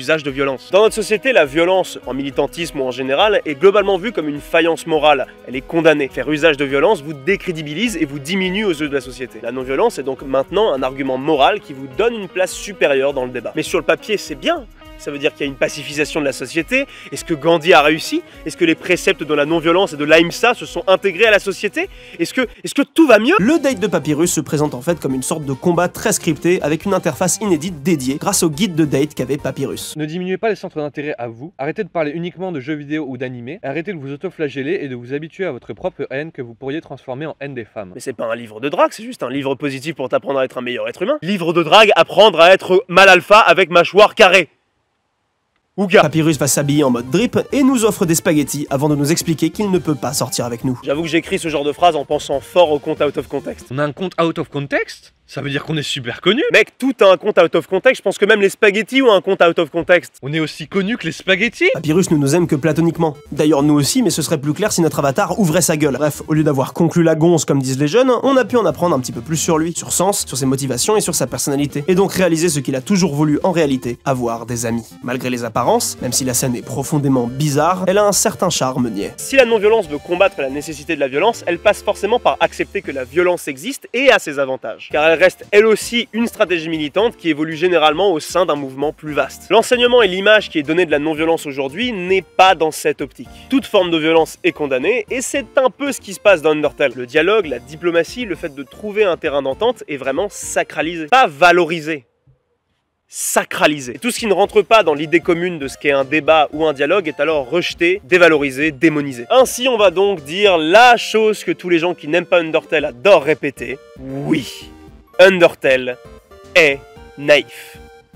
l'usage de violence. Dans notre société, la violence, en militantisme ou en général, est globalement vue comme une faïence morale. Elle est condamnée. Faire usage de violence vous décrédibilise et vous diminue aux yeux de la société. La non-violence est donc maintenant un argument moral qui vous donne une place supérieure dans le débat. Mais sur le papier, c'est bien. Ça veut dire qu'il y a une pacification de la société. Est-ce que Gandhi a réussi? Est-ce que les préceptes de la non-violence et de l'Ahimsa se sont intégrés à la société? Est-ce que tout va mieux? Le date de Papyrus se présente en fait comme une sorte de combat très scripté avec une interface inédite dédiée grâce au guide de date qu'avait Papyrus. Ne diminuez pas les centres d'intérêt à vous, arrêtez de parler uniquement de jeux vidéo ou d'animés, arrêtez de vous auto-flageller et de vous habituer à votre propre haine que vous pourriez transformer en haine des femmes. Mais c'est pas un livre de drague, c'est juste un livre positif pour t'apprendre à être un meilleur être humain. Livre de drague, apprendre à être mal alpha avec mâchoire carrée. Ouga. Papyrus va s'habiller en mode drip et nous offre des spaghettis avant de nous expliquer qu'il ne peut pas sortir avec nous. J'avoue que j'écris ce genre de phrase en pensant fort au compte out of context. On a un compte out of context? Ça veut dire qu'on est super connu? Mec, tout a un compte out of context, je pense que même les spaghettis ont un compte out of context. On est aussi connu que les spaghettis? Papyrus ne nous aime que platoniquement. D'ailleurs nous aussi, mais ce serait plus clair si notre avatar ouvrait sa gueule. Bref, au lieu d'avoir conclu la gonze comme disent les jeunes, on a pu en apprendre un petit peu plus sur lui, sur Sens, sur ses motivations et sur sa personnalité. Et donc réaliser ce qu'il a toujours voulu en réalité, avoir des amis. Malgré les apparences, même si la scène est profondément bizarre, elle a un certain charme niais. Si la non-violence veut combattre la nécessité de la violence, elle passe forcément par accepter que la violence existe et a ses avantages. Car elle reste elle aussi une stratégie militante qui évolue généralement au sein d'un mouvement plus vaste. L'enseignement et l'image qui est donnée de la non-violence aujourd'hui n'est pas dans cette optique. Toute forme de violence est condamnée et c'est un peu ce qui se passe dans Undertale. Le dialogue, la diplomatie, le fait de trouver un terrain d'entente est vraiment sacralisé, pas valorisé. Sacralisé. Et tout ce qui ne rentre pas dans l'idée commune de ce qu'est un débat ou un dialogue est alors rejeté, dévalorisé, démonisé. Ainsi, on va donc dire la chose que tous les gens qui n'aiment pas Undertale adorent répéter. Oui, Undertale est naïf.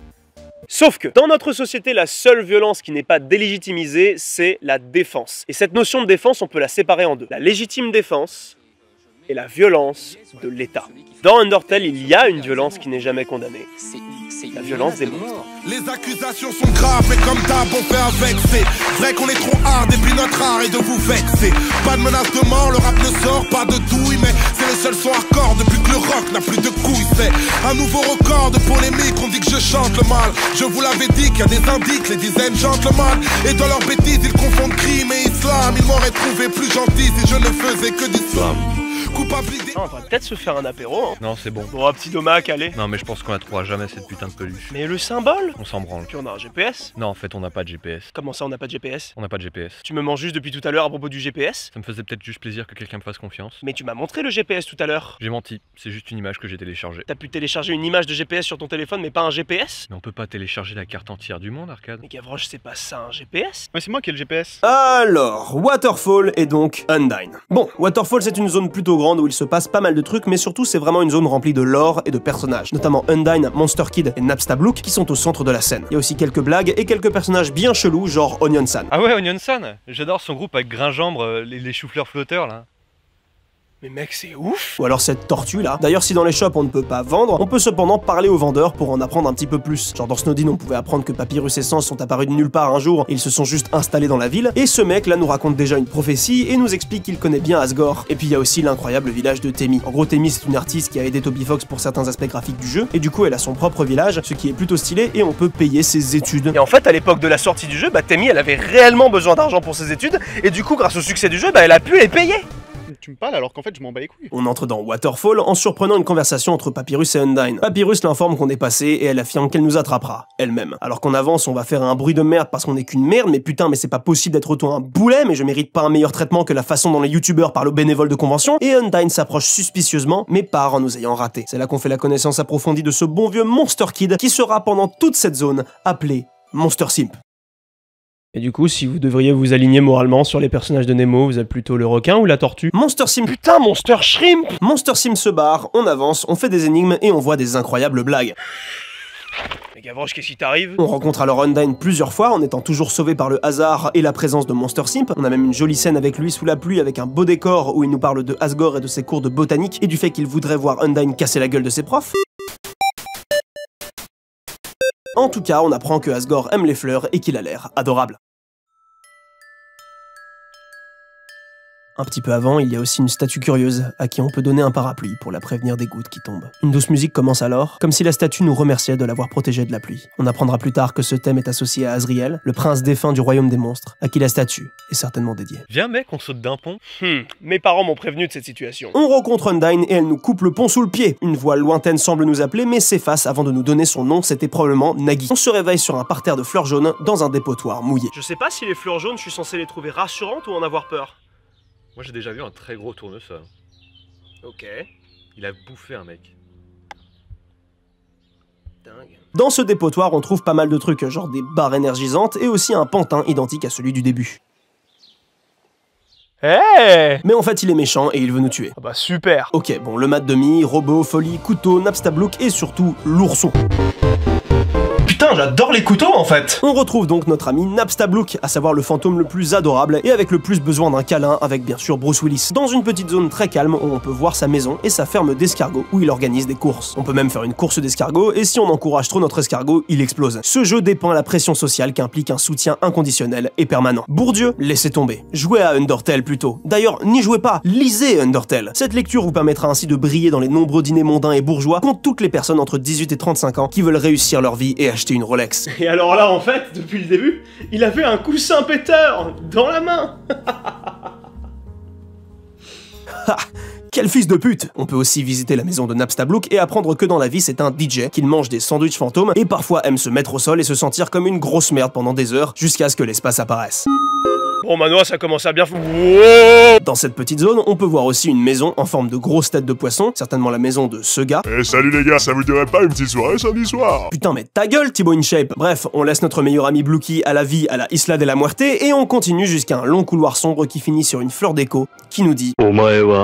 Sauf que, dans notre société, la seule violence qui n'est pas délégitimisée, c'est la défense. Et cette notion de défense, on peut la séparer en deux. La légitime défense et la violence de l'État. Dans Undertale, il y a une violence qui n'est jamais condamnée. La violence des monstres. Les accusations sont graves, mais comme d'hab, on fait avec. C'est vrai qu'on est trop hard, et puis notre art est de vous vexer. Pas de menace de mort, le rap ne sort pas de douille, mais c'est les seuls sons hardcore depuis que le rock n'a plus de couilles. C'est un nouveau record de polémique, on dit que je chante le mal. Je vous l'avais dit qu'il y a des indices, les dizaines gentlemen. Et dans leurs bêtises, ils confondent crime et islam. Ils m'auraient trouvé plus gentil si je ne faisais que d'islam. On va peut-être se faire un apéro, hein. Non, c'est bon. Bon, un petit domac, allez. Non, mais je pense qu'on la trouvera jamais cette putain de peluche. Mais le symbole? On s'en branle. Puis on a un GPS? Non, en fait, on n'a pas de GPS. Comment ça, on n'a pas de GPS? On n'a pas de GPS. Tu me mens juste depuis tout à l'heure à propos du GPS? Ça me faisait peut-être juste plaisir que quelqu'un me fasse confiance. Mais tu m'as montré le GPS tout à l'heure. J'ai menti, c'est juste une image que j'ai téléchargée. T'as pu télécharger une image de GPS sur ton téléphone, mais pas un GPS? Mais on peut pas télécharger la carte entière du monde, Arcade. Mais Gavroche, c'est pas ça un GPS? Ouais, c'est moi qui ai le GPS. Alors, Waterfall est donc Undyne. Bon, Waterfall c'est une zone plutôt grande où il se passe pas mal de trucs, mais surtout c'est vraiment une zone remplie de lore et de personnages, notamment Undyne, Monster Kid et Napstablook qui sont au centre de la scène. Il y a aussi quelques blagues et quelques personnages bien chelous, genre Onion-san. Ah ouais, Onion-san. J'adore son groupe avec Grinjambre, les choux-fleurs flotteurs là. Mais mec, c'est ouf! Ou alors cette tortue là. D'ailleurs, si dans les shops on ne peut pas vendre, on peut cependant parler aux vendeurs pour en apprendre un petit peu plus. Genre dans Snowdin, on pouvait apprendre que Papyrus et Sens sont apparus de nulle part un jour et ils se sont juste installés dans la ville. Et ce mec là nous raconte déjà une prophétie et nous explique qu'il connaît bien Asgore. Et puis il y a aussi l'incroyable village de Temi. En gros, Temi c'est une artiste qui a aidé Toby Fox pour certains aspects graphiques du jeu. Et du coup, elle a son propre village, ce qui est plutôt stylé et on peut payer ses études. Et en fait, à l'époque de la sortie du jeu, Temi elle avait réellement besoin d'argent pour ses études. Et du coup, grâce au succès du jeu, elle a pu les payer. Tu me parles alors qu'en fait je m'en bats les couilles. On entre dans Waterfall en surprenant une conversation entre Papyrus et Undyne. Papyrus l'informe qu'on est passé et elle affirme qu'elle nous attrapera, elle-même. Alors qu'on avance, on va faire un bruit de merde parce qu'on est qu'une merde, mais putain, mais c'est pas possible d'être autant un boulet, mais je mérite pas un meilleur traitement que la façon dont les youtubeurs parlent aux bénévoles de convention. Et Undyne s'approche suspicieusement, mais part en nous ayant raté. C'est là qu'on fait la connaissance approfondie de ce bon vieux Monster Kid qui sera pendant toute cette zone appelé Monster Simp. Et du coup, si vous devriez vous aligner moralement sur les personnages de Nemo, vous êtes plutôt le requin ou la tortue? Monster Simp. Putain, Monster Shrimp! Monster Simp se barre, on avance, on fait des énigmes et on voit des incroyables blagues. Mais Gavroche, qu'est-ce qui t'arrive? On rencontre alors Undyne plusieurs fois en étant toujours sauvé par le hasard et la présence de Monster Simp. On a même une jolie scène avec lui sous la pluie avec un beau décor où il nous parle de Asgore et de ses cours de botanique et du fait qu'il voudrait voir Undyne casser la gueule de ses profs. En tout cas, on apprend que Asgore aime les fleurs et qu'il a l'air adorable. Un petit peu avant, il y a aussi une statue curieuse à qui on peut donner un parapluie pour la prévenir des gouttes qui tombent. Une douce musique commence alors, comme si la statue nous remerciait de l'avoir protégée de la pluie. On apprendra plus tard que ce thème est associé à Azriel, le prince défunt du royaume des monstres, à qui la statue est certainement dédiée. Viens mec, on saute d'un pont. Mes parents m'ont prévenu de cette situation. On rencontre Undyne et elle nous coupe le pont sous le pied. Une voix lointaine semble nous appeler mais s'efface avant de nous donner son nom, c'était probablement Nagui. On se réveille sur un parterre de fleurs jaunes dans un dépotoir mouillé. Je sais pas si les fleurs jaunes, je suis censé les trouver rassurantes ou en avoir peur. Moi j'ai déjà vu un très gros tournesol. Ok. Il a bouffé un mec. Dingue. Dans ce dépotoir, on trouve pas mal de trucs, genre des barres énergisantes et aussi un pantin identique à celui du début. Hey! Mais en fait, il est méchant et il veut nous tuer. Ah bah super. Ok, bon, le mat demi, robot, folie, couteau, Napstablook et surtout l'ourson. Putain, j'adore les couteaux en fait. On retrouve donc notre ami Napstablook, à savoir le fantôme le plus adorable et avec le plus besoin d'un câlin avec bien sûr Bruce Willis. Dans une petite zone très calme où on peut voir sa maison et sa ferme d'escargots où il organise des courses. On peut même faire une course d'escargots et si on encourage trop notre escargot, il explose. Ce jeu dépeint la pression sociale qu'implique un soutien inconditionnel et permanent. Bourdieu, laissez tomber. Jouez à Undertale plutôt. D'ailleurs, n'y jouez pas, lisez Undertale. Cette lecture vous permettra ainsi de briller dans les nombreux dîners mondains et bourgeois contre toutes les personnes entre 18 et 35 ans qui veulent réussir leur vie et acheter une Rolex. Et alors là, en fait, depuis le début, il avait un coussin péteur dans la main. Quel fils de pute! On peut aussi visiter la maison de Napstablook et apprendre que dans la vie c'est un DJ, qu'il mange des sandwichs fantômes et parfois aime se mettre au sol et se sentir comme une grosse merde pendant des heures jusqu'à ce que l'espace apparaisse. Bon Manoa, ça commence à bien fou. Dans cette petite zone, on peut voir aussi une maison en forme de grosse tête de poisson, certainement la maison de ce gars. Eh salut les gars, ça vous dirait pas une petite soirée samedi soir? Putain mais ta gueule Thibaut InShape. Bref, on laisse notre meilleur ami Blookie à la vie à la Isla de la Muerte et on continue jusqu'à un long couloir sombre qui finit sur une fleur d'écho qui nous dit On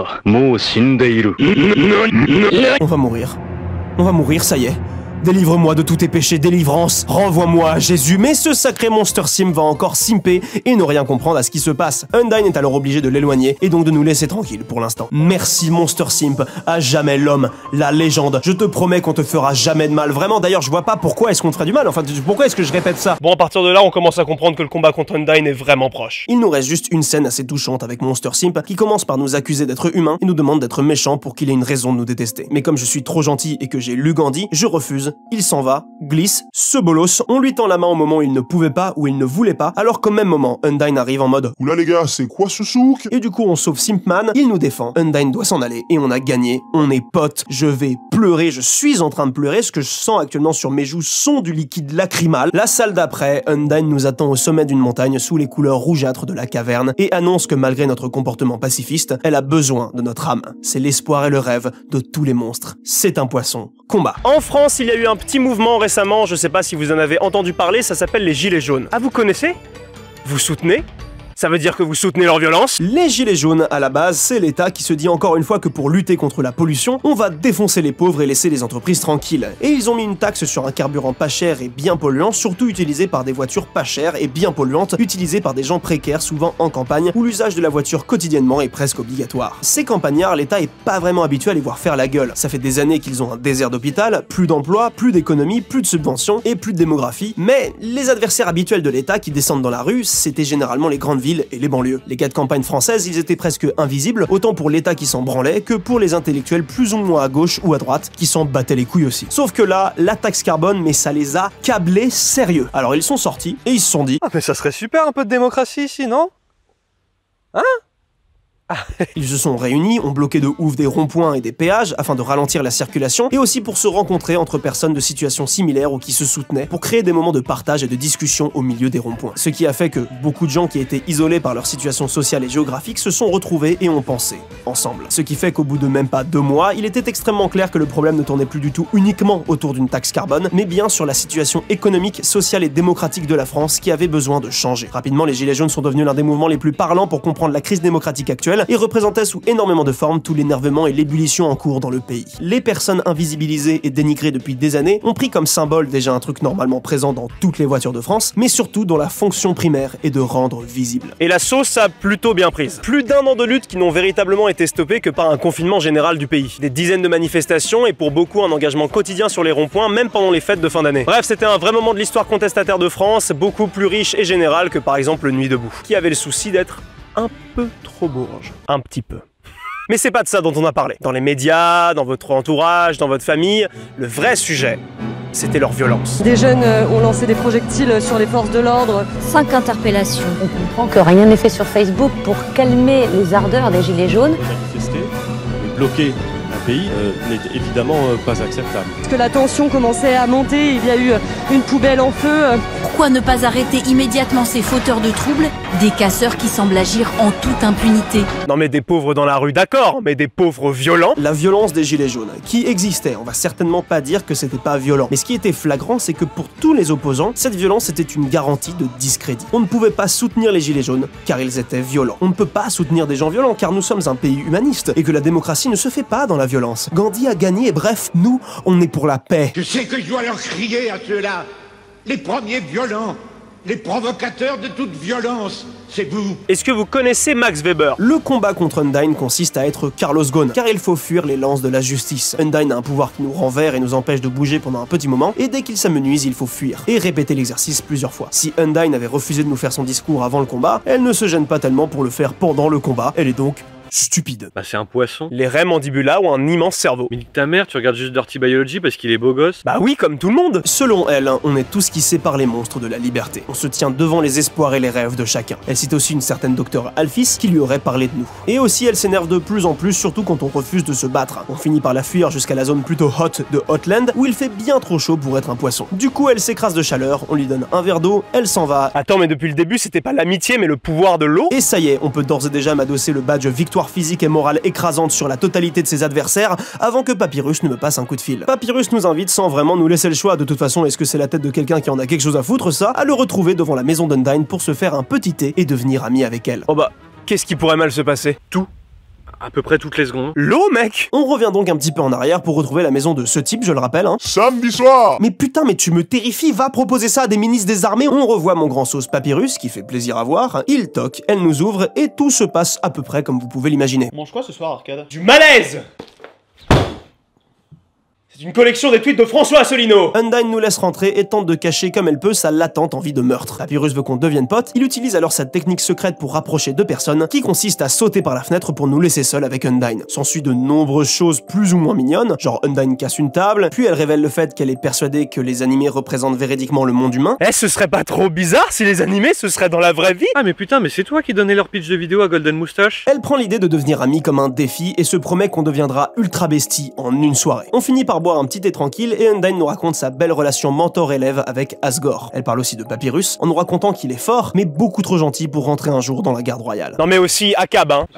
va mourir. On va mourir, ça y est. Délivre-moi de tous tes péchés, délivrance, renvoie-moi à Jésus. Mais ce sacré Monster Sim va encore simper et ne rien comprendre à ce qui se passe. Undyne est alors obligé de l'éloigner et donc de nous laisser tranquille pour l'instant. Merci Monster Simp, à jamais l'homme, la légende. Je te promets qu'on te fera jamais de mal. Vraiment, d'ailleurs, je vois pas pourquoi est-ce qu'on te ferait du mal. Enfin, pourquoi est-ce que je répète ça? Bon, à partir de là, on commence à comprendre que le combat contre Undyne est vraiment proche. Il nous reste juste une scène assez touchante avec Monster Simp qui commence par nous accuser d'être humains et nous demande d'être méchants pour qu'il ait une raison de nous détester. Mais comme je suis trop gentil et que j'ai lu Gandhi, je refuse. Il s'en va, glisse, se bolosse, on lui tend la main au moment où il ne pouvait pas ou il ne voulait pas, alors qu'au même moment, Undyne arrive en mode Oula les gars, c'est quoi ce souk? Et du coup on sauve Simpman, il nous défend, Undyne doit s'en aller et on a gagné, on est potes, je vais pleurer, je suis en train de pleurer, ce que je sens actuellement sur mes joues sont du liquide lacrymal. La salle d'après, Undyne nous attend au sommet d'une montagne sous les couleurs rougeâtres de la caverne et annonce que malgré notre comportement pacifiste, elle a besoin de notre âme. C'est l'espoir et le rêve de tous les monstres. C'est un poisson. Combat. En France, il y a eu un petit mouvement récemment, je sais pas si vous en avez entendu parler, ça s'appelle les Gilets jaunes. Ah, vous connaissez? Vous soutenez? Ça veut dire que vous soutenez leur violence? Les gilets jaunes, à la base, c'est l'État qui se dit encore une fois que pour lutter contre la pollution, on va défoncer les pauvres et laisser les entreprises tranquilles. Et ils ont mis une taxe sur un carburant pas cher et bien polluant, surtout utilisé par des voitures pas chères et bien polluantes, utilisées par des gens précaires, souvent en campagne, où l'usage de la voiture quotidiennement est presque obligatoire. Ces campagnards, l'État est pas vraiment habitué à les voir faire la gueule. Ça fait des années qu'ils ont un désert d'hôpital, plus d'emplois, plus d'économies, plus de subventions et plus de démographie, mais les adversaires habituels de l'État qui descendent dans la rue, c'était généralement les grandes villes et les banlieues. Les gars de campagne françaises, ils étaient presque invisibles, autant pour l'État qui s'en branlait que pour les intellectuels plus ou moins à gauche ou à droite qui s'en battaient les couilles aussi. Sauf que là, la taxe carbone, mais ça les a câblés sérieux. Alors ils sont sortis et ils se sont dit Ah mais ça serait super un peu de démocratie ici, non? Hein? Ils se sont réunis, ont bloqué de ouf des ronds-points et des péages afin de ralentir la circulation et aussi pour se rencontrer entre personnes de situations similaires ou qui se soutenaient pour créer des moments de partage et de discussion au milieu des ronds-points. Ce qui a fait que beaucoup de gens qui étaient isolés par leur situation sociale et géographique se sont retrouvés et ont pensé ensemble. Ce qui fait qu'au bout de même pas 2 mois, il était extrêmement clair que le problème ne tournait plus du tout uniquement autour d'une taxe carbone, mais bien sur la situation économique, sociale et démocratique de la France qui avait besoin de changer. Rapidement, les Gilets jaunes sont devenus l'un des mouvements les plus parlants pour comprendre la crise démocratique actuelle et représentait sous énormément de formes tout l'énervement et l'ébullition en cours dans le pays. Les personnes invisibilisées et dénigrées depuis des années ont pris comme symbole déjà un truc normalement présent dans toutes les voitures de France, mais surtout dont la fonction primaire est de rendre visible. Et la sauce a plutôt bien prise. Plus d'1 an de lutte qui n'ont véritablement été stoppées que par un confinement général du pays. Des dizaines de manifestations et pour beaucoup un engagement quotidien sur les ronds-points, même pendant les fêtes de fin d'année. Bref, c'était un vrai moment de l'histoire contestataire de France, beaucoup plus riche et général que par exemple le Nuit debout, qui avait le souci d'être un peu trop bourge. Un petit peu. Mais c'est pas de ça dont on a parlé. Dans les médias, dans votre entourage, dans votre famille, le vrai sujet, c'était leur violence. Des jeunes ont lancé des projectiles sur les forces de l'ordre. 5 interpellations. On comprend que rien n'est fait sur Facebook pour calmer les ardeurs des gilets jaunes. Manifester et bloquer un pays n'est évidemment pas acceptable. Parce que la tension commençait à monter, il y a eu une poubelle en feu. Pourquoi ne pas arrêter immédiatement ces fauteurs de troubles, des casseurs qui semblent agir en toute impunité? Non mais des pauvres dans la rue, d'accord, mais des pauvres violents. La violence des gilets jaunes, qui existait, on va certainement pas dire que c'était pas violent. Mais ce qui était flagrant, c'est que pour tous les opposants, cette violence était une garantie de discrédit. On ne pouvait pas soutenir les gilets jaunes, car ils étaient violents. On ne peut pas soutenir des gens violents, car nous sommes un pays humaniste, et que la démocratie ne se fait pas dans la violence. Gandhi a gagné, et bref, nous, on est pour la paix. Je sais que je dois leur crier à ceux-là, les premiers violents, les provocateurs de toute violence, c'est vous. Est-ce que vous connaissez Max Weber? Le combat contre Undyne consiste à être Carlos Ghosn, car il faut fuir les lances de la justice. Undyne a un pouvoir qui nous renverse et nous empêche de bouger pendant un petit moment, et dès qu'il s'amenuise, il faut fuir, et répéter l'exercice plusieurs fois. Si Undyne avait refusé de nous faire son discours avant le combat, elle ne se gêne pas tellement pour le faire pendant le combat, elle est donc stupide. Bah c'est un poisson. Les raies mandibula ont un immense cerveau. Mais nique ta mère, tu regardes juste Dirty Biology parce qu'il est beau gosse? Bah oui, comme tout le monde. Selon elle, on est tout ce qui sépare les monstres de la liberté. On se tient devant les espoirs et les rêves de chacun. Elle cite aussi une certaine docteur Alphys qui lui aurait parlé de nous. Et aussi elle s'énerve de plus en plus, surtout quand on refuse de se battre. On finit par la fuir jusqu'à la zone plutôt hot de Hotland, où il fait bien trop chaud pour être un poisson. Du coup elle s'écrase de chaleur, on lui donne un verre d'eau, elle s'en va. Attends, mais depuis le début c'était pas l'amitié mais le pouvoir de l'eau? Et ça y est, on peut d'ores et déjà m'adosser le badge victoire physique et morale écrasante sur la totalité de ses adversaires avant que Papyrus ne me passe un coup de fil. Papyrus nous invite sans vraiment nous laisser le choix, de toute façon est-ce que c'est la tête de quelqu'un qui en a quelque chose à foutre ça, à le retrouver devant la maison d'Undyne pour se faire un petit thé et devenir ami avec elle. Oh bah, qu'est-ce qui pourrait mal se passer? Tout. À peu près toutes les secondes. L'eau, mec! On revient donc un petit peu en arrière pour retrouver la maison de ce type, je le rappelle, hein. Samedi soir! Mais putain, mais tu me terrifies, va proposer ça à des ministres des armées. On revoit mon grand sauce Papyrus, qui fait plaisir à voir. Il toque, elle nous ouvre, et tout se passe à peu près comme vous pouvez l'imaginer. On mange quoi ce soir, Arcade? Du malaise! C'est une collection des tweets de François Asselineau. Undyne nous laisse rentrer et tente de cacher comme elle peut sa latente envie de meurtre. Papyrus veut qu'on devienne potes, il utilise alors sa technique secrète pour rapprocher deux personnes, qui consiste à sauter par la fenêtre pour nous laisser seuls avec Undyne. S'ensuit de nombreuses choses plus ou moins mignonnes, genre Undyne casse une table, puis elle révèle le fait qu'elle est persuadée que les animés représentent véridiquement le monde humain. Eh, ce serait pas trop bizarre si les animés ce serait dans la vraie vie? Ah mais putain, mais c'est toi qui donnais leur pitch de vidéo à Golden Moustache? Elle prend l'idée de devenir amie comme un défi et se promet qu'on deviendra ultra bestie en une soirée. On finit par boire un petit thé tranquille et Undyne nous raconte sa belle relation mentor-élève avec Asgore. Elle parle aussi de Papyrus, en nous racontant qu'il est fort, mais beaucoup trop gentil pour rentrer un jour dans la garde royale. Non mais aussi Akab, hein.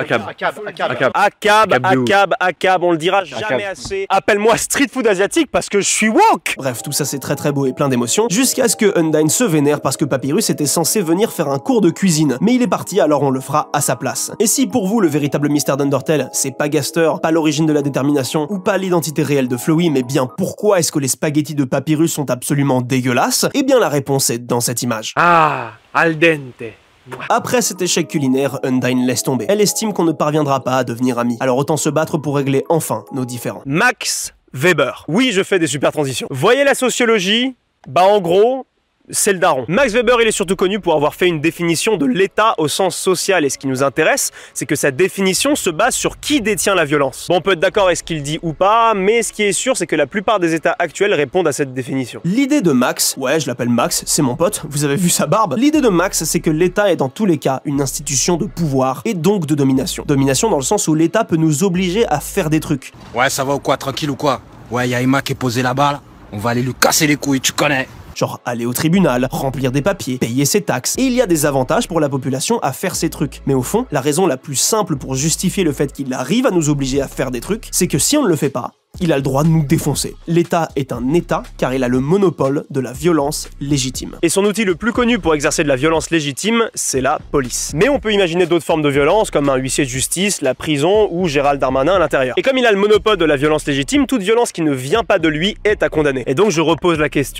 Akab, on le dira jamais assez. Appelle-moi street food asiatique parce que je suis woke. Bref, tout ça c'est très très beau et plein d'émotions, jusqu'à ce que Undyne se vénère parce que Papyrus était censé venir faire un cours de cuisine, mais il est parti, alors on le fera à sa place. Et si pour vous le véritable mystère d'Undertale, c'est pas Gaster, pas l'origine de la détermination, ou pas l'identité réelle de Flowey, mais bien pourquoi est-ce que les spaghettis de Papyrus sont absolument dégueulasses? Eh bien la réponse est dans cette image. Ah, al dente. Après cet échec culinaire, Undyne laisse tomber. Elle estime qu'on ne parviendra pas à devenir amis. Alors autant se battre pour régler enfin nos différends. Max Weber. Oui, je fais des super transitions. Voyez la sociologie? Bah en gros, c'est le daron. Max Weber, il est surtout connu pour avoir fait une définition de l'État au sens social, et ce qui nous intéresse, c'est que sa définition se base sur qui détient la violence. Bon, on peut être d'accord avec ce qu'il dit ou pas, mais ce qui est sûr, c'est que la plupart des États actuels répondent à cette définition. L'idée de Max, ouais, je l'appelle Max, c'est mon pote, vous avez vu sa barbe. L'idée de Max, c'est que l'État est dans tous les cas une institution de pouvoir, et donc de domination. Domination dans le sens où l'État peut nous obliger à faire des trucs. Ouais, ça va ou quoi, tranquille ou quoi? Ouais, y'a Emma qui est posé là-bas, là. On va aller lui casser les couilles, tu connais. Genre aller au tribunal, remplir des papiers, payer ses taxes. Et il y a des avantages pour la population à faire ces trucs. Mais au fond, la raison la plus simple pour justifier le fait qu'il arrive à nous obliger à faire des trucs, c'est que si on ne le fait pas, il a le droit de nous défoncer. L'État est un État car il a le monopole de la violence légitime. Et son outil le plus connu pour exercer de la violence légitime, c'est la police. Mais on peut imaginer d'autres formes de violence comme un huissier de justice, la prison ou Gérald Darmanin à l'intérieur. Et comme il a le monopole de la violence légitime, toute violence qui ne vient pas de lui est à condamner. Et donc je repose la question.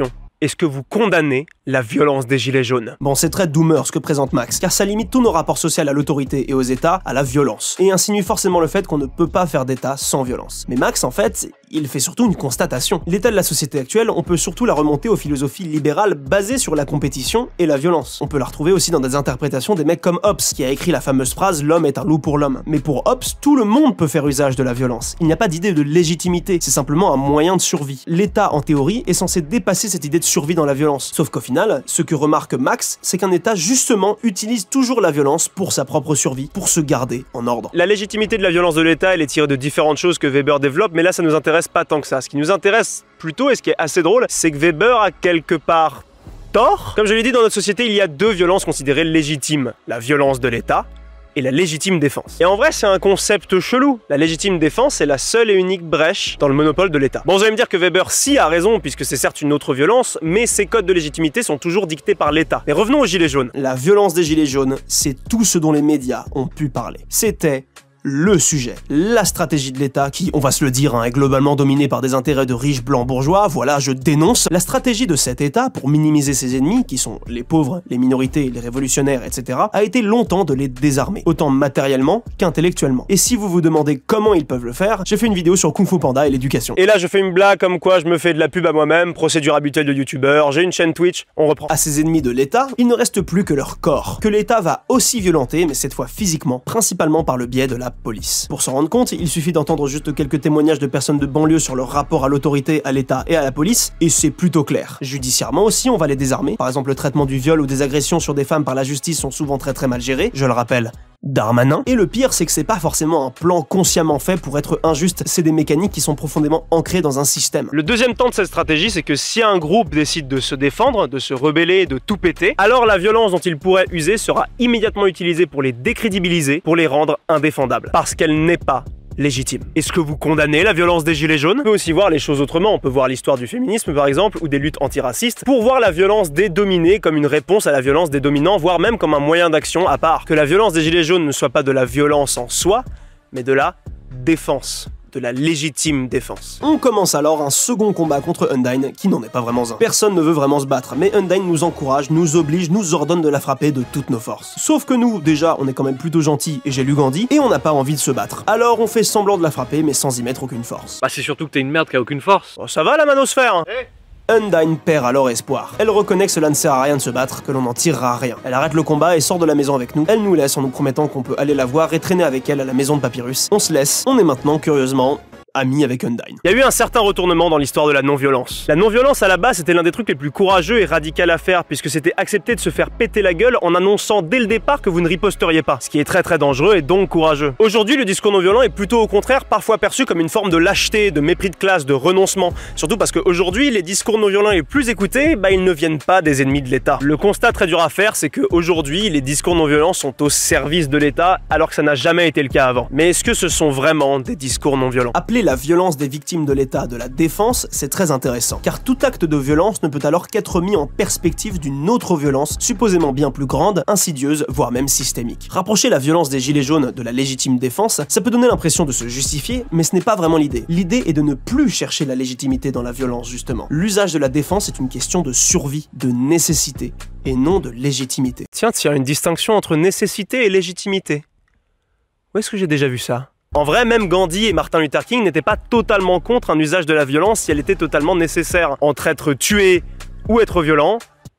Est-ce que vous condamnez la violence des gilets jaunes? Bon, c'est très doomer ce que présente Max, car ça limite tous nos rapports sociaux à l'autorité et aux États à la violence, et insinue forcément le fait qu'on ne peut pas faire d'État sans violence. Mais Max, en fait, il fait surtout une constatation. L'état de la société actuelle, on peut surtout la remonter aux philosophies libérales basées sur la compétition et la violence. On peut la retrouver aussi dans des interprétations des mecs comme Hobbes, qui a écrit la fameuse phrase « L'homme est un loup pour l'homme ». Mais pour Hobbes, tout le monde peut faire usage de la violence. Il n'y a pas d'idée de légitimité, c'est simplement un moyen de survie. L'État, en théorie, est censé dépasser cette idée de survie dans la violence. Sauf qu'au final, ce que remarque Max, c'est qu'un État, justement, utilise toujours la violence pour sa propre survie, pour se garder en ordre. La légitimité de la violence de l'État, elle est tirée de différentes choses que Weber développe, mais là, ça nous intéresse pas tant que ça. Ce qui nous intéresse plutôt, et ce qui est assez drôle, c'est que Weber a quelque part tort. Comme je l'ai dit, dans notre société, il y a deux violences considérées légitimes. La violence de l'État et la légitime défense. Et en vrai, c'est un concept chelou. La légitime défense est la seule et unique brèche dans le monopole de l'État. Bon, vous allez me dire que Weber, si, a raison, puisque c'est certes une autre violence, mais ces codes de légitimité sont toujours dictés par l'État. Mais revenons aux gilets jaunes. La violence des gilets jaunes, c'est tout ce dont les médias ont pu parler. C'était le sujet, la stratégie de l'État qui, on va se le dire, est globalement dominée par des intérêts de riches blancs bourgeois, voilà, je dénonce. La stratégie de cet État pour minimiser ses ennemis, qui sont les pauvres, les minorités, les révolutionnaires, etc., a été longtemps de les désarmer, autant matériellement qu'intellectuellement. Et si vous vous demandez comment ils peuvent le faire, j'ai fait une vidéo sur Kung Fu Panda et l'éducation. Et là, je fais une blague comme quoi je me fais de la pub à moi-même, procédure habituelle de youtubeur, j'ai une chaîne Twitch, on reprend. À ces ennemis de l'État, il ne reste plus que leur corps, que l'État va aussi violenter, mais cette fois physiquement, principalement par le biais de la police. Pour s'en rendre compte, il suffit d'entendre juste quelques témoignages de personnes de banlieue sur leur rapport à l'autorité, à l'État et à la police, et c'est plutôt clair. Judiciairement aussi, on va les désarmer. Par exemple, le traitement du viol ou des agressions sur des femmes par la justice sont souvent très mal gérés, je le rappelle. Darmanin. Et le pire, c'est que c'est pas forcément un plan consciemment fait pour être injuste, c'est des mécaniques qui sont profondément ancrées dans un système. Le deuxième temps de cette stratégie, c'est que si un groupe décide de se défendre, de se rebeller, de tout péter, alors la violence dont il pourrait user sera immédiatement utilisée pour les décrédibiliser, pour les rendre indéfendables. Parce qu'elle n'est pas légitime. Est-ce que vous condamnez la violence des gilets jaunes? On peut aussi voir les choses autrement, on peut voir l'histoire du féminisme par exemple, ou des luttes antiracistes, pour voir la violence des dominés comme une réponse à la violence des dominants, voire même comme un moyen d'action à part. Que la violence des gilets jaunes ne soit pas de la violence en soi, mais de la défense. De la légitime défense. On commence alors un second combat contre Undyne, qui n'en est pas vraiment un. Personne ne veut vraiment se battre, mais Undyne nous encourage, nous oblige, nous ordonne de la frapper de toutes nos forces. Sauf que nous, déjà, on est quand même plutôt gentils, et j'ai lu Gandhi, et on n'a pas envie de se battre. Alors on fait semblant de la frapper, mais sans y mettre aucune force. Bah c'est surtout que t'es une merde qui a aucune force. Oh, ça va la manosphère hein. Undyne perd alors espoir. Elle reconnaît que cela ne sert à rien de se battre, que l'on n'en tirera rien. Elle arrête le combat et sort de la maison avec nous. Elle nous laisse en nous promettant qu'on peut aller la voir et traîner avec elle à la maison de Papyrus. On se laisse, on est maintenant, curieusement, amis avec Undyne. Il y a eu un certain retournement dans l'histoire de la non-violence. La non-violence à la base c'était l'un des trucs les plus courageux et radicaux à faire puisque c'était accepter de se faire péter la gueule en annonçant dès le départ que vous ne riposteriez pas, ce qui est très dangereux et donc courageux. Aujourd'hui le discours non-violent est plutôt au contraire parfois perçu comme une forme de lâcheté, de mépris de classe, de renoncement. Surtout parce qu'aujourd'hui les discours non-violents les plus écoutés, ils ne viennent pas des ennemis de l'État. Le constat très dur à faire c'est qu'aujourd'hui les discours non-violents sont au service de l'État alors que ça n'a jamais été le cas avant. Mais est-ce que ce sont vraiment des discours non-violents? Appeler la violence des victimes de l'État de la défense, c'est très intéressant, car tout acte de violence ne peut alors qu'être mis en perspective d'une autre violence, supposément bien plus grande, insidieuse, voire même systémique. Rapprocher la violence des gilets jaunes de la légitime défense, ça peut donner l'impression de se justifier, mais ce n'est pas vraiment l'idée. L'idée est de ne plus chercher la légitimité dans la violence, justement. L'usage de la défense est une question de survie, de nécessité, et non de légitimité. Tiens, une distinction entre nécessité et légitimité. Où est-ce que j'ai déjà vu ça? En vrai, même Gandhi et Martin Luther King n'étaient pas totalement contre un usage de la violence si elle était totalement nécessaire. Entre être tué ou être violent,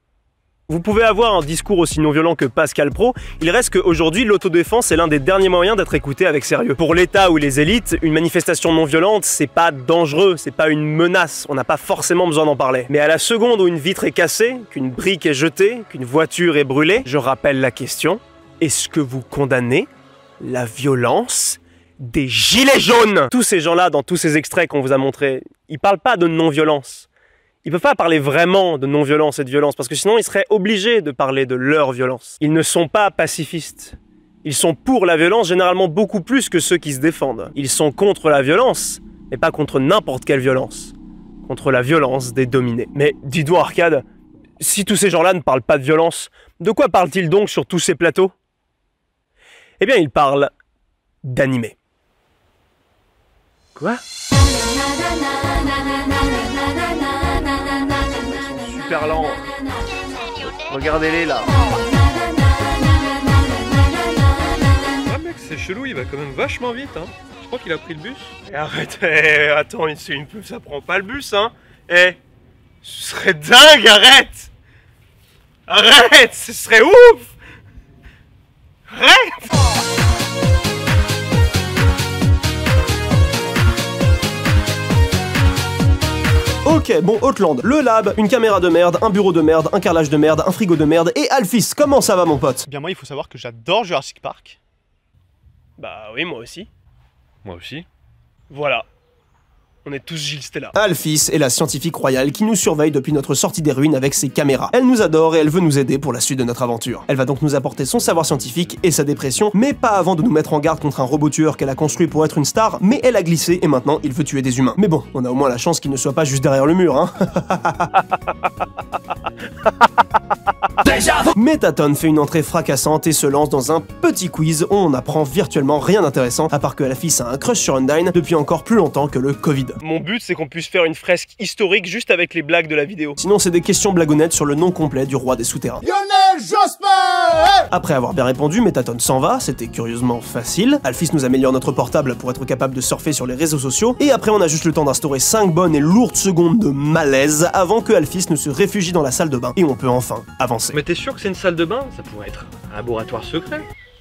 vous pouvez avoir un discours aussi non violent que Pascal Praud, il reste qu'aujourd'hui l'autodéfense est l'un des derniers moyens d'être écouté avec sérieux. Pour l'État ou les élites, une manifestation non violente, c'est pas dangereux, c'est pas une menace, on n'a pas forcément besoin d'en parler. Mais à la seconde où une vitre est cassée, qu'une brique est jetée, qu'une voiture est brûlée, je rappelle la question, est-ce que vous condamnez la violence des gilets jaunes? Tous ces gens-là, dans tous ces extraits qu'on vous a montrés, ils parlent pas de non-violence. Ils peuvent pas parler vraiment de non-violence et de violence, parce que sinon ils seraient obligés de parler de leur violence. Ils ne sont pas pacifistes. Ils sont pour la violence généralement beaucoup plus que ceux qui se défendent. Ils sont contre la violence, mais pas contre n'importe quelle violence. Contre la violence des dominés. Mais dis-toi Arcade, si tous ces gens-là ne parlent pas de violence, de quoi parlent-ils donc sur tous ces plateaux? Eh bien ils parlent d'animé. Quoi? super lent. Regardez-les là. Ah mec, c'est chelou, il va quand même vachement vite, hein. Je crois qu'il a pris le bus. Et arrête, attends, ça prend pas le bus, hein. Ce serait dingue, arrête. Arrête, ce serait ouf. Arrête. Ok, bon, Outland, le lab, une caméra de merde, un bureau de merde, un carrelage de merde, un frigo de merde et Alphys, comment ça va mon pote? Bien moi, il faut savoir que j'adore Jurassic Park. Bah oui, moi aussi. Moi aussi. Voilà. On est tous Gilles Stella. Alphys est la scientifique royale qui nous surveille depuis notre sortie des ruines avec ses caméras. Elle nous adore et elle veut nous aider pour la suite de notre aventure. Elle va donc nous apporter son savoir scientifique et sa dépression, mais pas avant de nous mettre en garde contre un robot tueur qu'elle a construit pour être une star, mais elle a glissé et maintenant il veut tuer des humains. Mais bon, on a au moins la chance qu'il ne soit pas juste derrière le mur, hein. Métatone fait une entrée fracassante et se lance dans un petit quiz où on apprend virtuellement rien d'intéressant, à part que Alphys a un crush sur Undyne depuis encore plus longtemps que le Covid. Mon but, c'est qu'on puisse faire une fresque historique juste avec les blagues de la vidéo. Sinon, c'est des questions blagounettes sur le nom complet du roi des souterrains. Lionel Jospin! Après avoir bien répondu, Métatone s'en va, c'était curieusement facile. Alphys nous améliore notre portable pour être capable de surfer sur les réseaux sociaux, et après on a juste le temps d'instaurer 5 bonnes et lourdes secondes de malaise avant que Alphys ne se réfugie dans la salle de bain, et on peut enfin avancer. Mais t'es sûr que c'est une salle de bain? Ça pourrait être un laboratoire secret.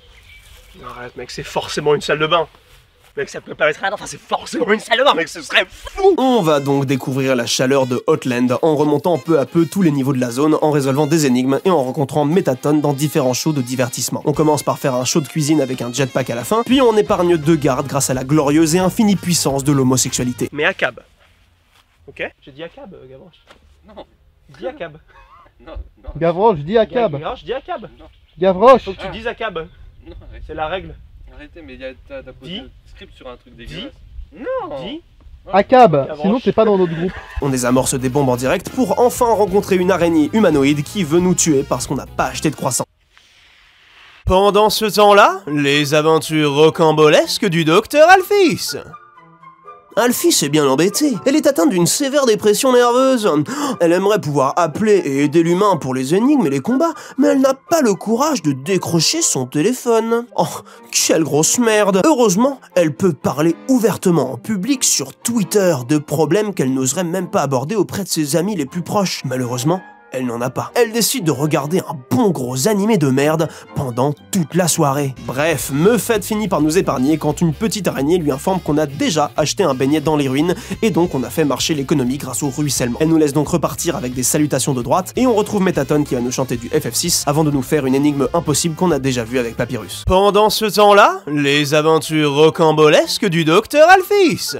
Arrête mec, c'est forcément une salle de bain. Mec, ça peut pas être rien, enfin c'est forcément une salle de bain, mec, ce serait fou. On va donc découvrir la chaleur de Outland en remontant peu à peu tous les niveaux de la zone, en résolvant des énigmes et en rencontrant Métatone dans différents shows de divertissement. On commence par faire un show de cuisine avec un jetpack à la fin, puis on épargne 2 gardes grâce à la glorieuse et infinie puissance de l'homosexualité. Mais à cab. Ok? J'ai dit à cab, Gavroche. Non. Dis à cab. Non. Gavroche, dis à cab. Gavroche, dis à cab. Gavroche. Faut que tu dises à cab. Non, arrêtez. C'est la règle. Arrêtez, mais t'as posé le script sur un truc dégueulasse. Non. Dis. À cab, sinon t'es pas dans notre groupe. On désamorce des bombes en direct pour enfin rencontrer une araignée humanoïde qui veut nous tuer parce qu'on n'a pas acheté de croissant. Pendant ce temps-là, les aventures rocambolesques du docteur Alphys. Alphys est bien embêtée. Elle est atteinte d'une sévère dépression nerveuse. Elle aimerait pouvoir appeler et aider l'humain pour les énigmes et les combats, mais elle n'a pas le courage de décrocher son téléphone. Oh, quelle grosse merde. Heureusement, elle peut parler ouvertement en public sur Twitter de problèmes qu'elle n'oserait même pas aborder auprès de ses amis les plus proches. Malheureusement, elle n'en a pas. Elle décide de regarder un bon gros animé de merde pendant toute la soirée. Bref, Meufette finit par nous épargner quand une petite araignée lui informe qu'on a déjà acheté un beignet dans les ruines et donc on a fait marcher l'économie grâce au ruissellement. Elle nous laisse donc repartir avec des salutations de droite et on retrouve Métatone qui va nous chanter du FF6 avant de nous faire une énigme impossible qu'on a déjà vue avec Papyrus. Pendant ce temps-là, les aventures rocambolesques du docteur Alphys.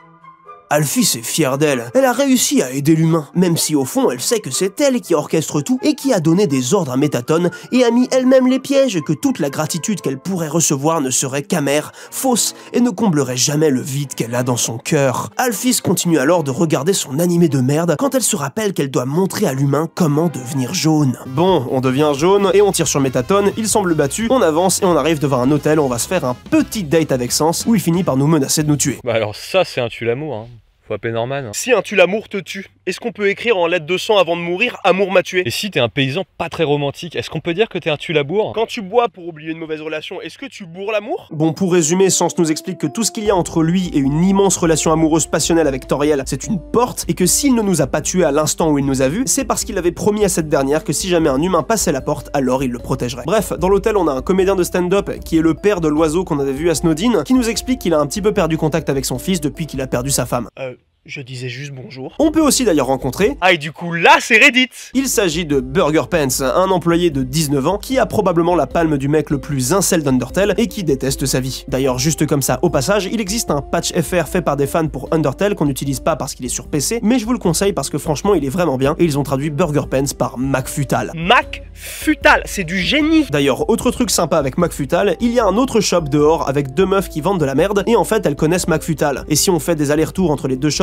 Alphys est fière d'elle. Elle a réussi à aider l'humain, même si au fond elle sait que c'est elle qui orchestre tout et qui a donné des ordres à Métatone et a mis elle-même les pièges et que toute la gratitude qu'elle pourrait recevoir ne serait qu'amère, fausse et ne comblerait jamais le vide qu'elle a dans son cœur. Alphys continue alors de regarder son animé de merde quand elle se rappelle qu'elle doit montrer à l'humain comment devenir jaune. Bon, on devient jaune et on tire sur Métatone, il semble battu, on avance et on arrive devant un hôtel où on va se faire un petit date avec Sens où il finit par nous menacer de nous tuer. Bah alors ça c'est un tue l'amour, hein. Faut appeler Norman. Si un tue l'amour te tue, est-ce qu'on peut écrire en lettres de sang avant de mourir « Amour m'a tué » Et si t'es un paysan pas très romantique, est-ce qu'on peut dire que t'es un tue l'amour? Quand tu bois pour oublier une mauvaise relation, est-ce que tu bourres l'amour? Bon, pour résumer, Sens nous explique que tout ce qu'il y a entre lui et une immense relation amoureuse passionnelle avec Toriel, c'est une porte, et que s'il ne nous a pas tués à l'instant où il nous a vus, c'est parce qu'il avait promis à cette dernière que si jamais un humain passait la porte, alors il le protégerait. Bref, dans l'hôtel, on a un comédien de stand-up qui est le père de l'oiseau qu'on avait vu à Snowdin, qui nous explique qu'il a un petit peu perdu contact avec son fils depuis qu'il a perdu sa femme. Je disais juste bonjour. On peut aussi d'ailleurs rencontrer... Ah et du coup là c'est Reddit. Il s'agit de Burger Pants, un employé de 19 ans qui a probablement la palme du mec le plus incel d'Undertale et qui déteste sa vie. D'ailleurs juste comme ça au passage, il existe un patch FR fait par des fans pour Undertale qu'on n'utilise pas parce qu'il est sur PC, mais je vous le conseille parce que franchement il est vraiment bien et ils ont traduit Burger Pants par McFutal. McFutal, c'est du génie. D'ailleurs autre truc sympa avec McFutal, il y a un autre shop dehors avec 2 meufs qui vendent de la merde et en fait elles connaissent McFutal. Et si on fait des allers-retours entre les 2 shops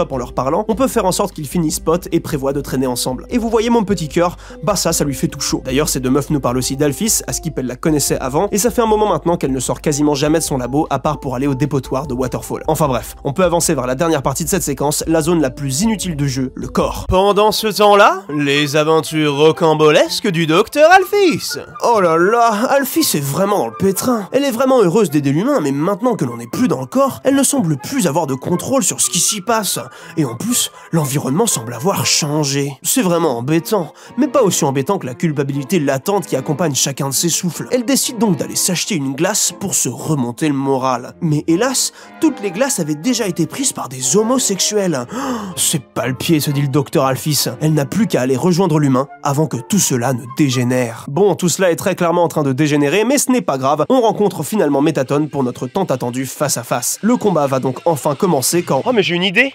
en leur parlant, on peut faire en sorte qu'ils finissent potes et prévoient de traîner ensemble. Et vous voyez mon petit cœur, bah ça lui fait tout chaud. D'ailleurs, ces deux meufs nous parlent aussi d'Alphys, à Skip elle la connaissait avant, et ça fait un moment maintenant qu'elle ne sort quasiment jamais de son labo, à part pour aller au dépotoir de Waterfall. Enfin bref, on peut avancer vers la dernière partie de cette séquence, la zone la plus inutile du jeu, le corps. Pendant ce temps-là, les aventures rocambolesques du docteur Alphys. Oh là là, Alphys est vraiment dans le pétrin. Elle est vraiment heureuse d'aider l'humain, mais maintenant que l'on n'est plus dans le corps, elle ne semble plus avoir de contrôle sur ce qui s'y passe. Et en plus, l'environnement semble avoir changé. C'est vraiment embêtant, mais pas aussi embêtant que la culpabilité latente qui accompagne chacun de ses souffles. Elle décide donc d'aller s'acheter une glace pour se remonter le moral. Mais hélas, toutes les glaces avaient déjà été prises par des homosexuels. Oh, c'est pas le pied, se dit le docteur Alphys. Elle n'a plus qu'à aller rejoindre l'humain avant que tout cela ne dégénère. Bon, tout cela est très clairement en train de dégénérer, mais ce n'est pas grave, on rencontre finalement Métatone pour notre tant attendu face à face. Le combat va donc enfin commencer quand... Oh mais j'ai une idée.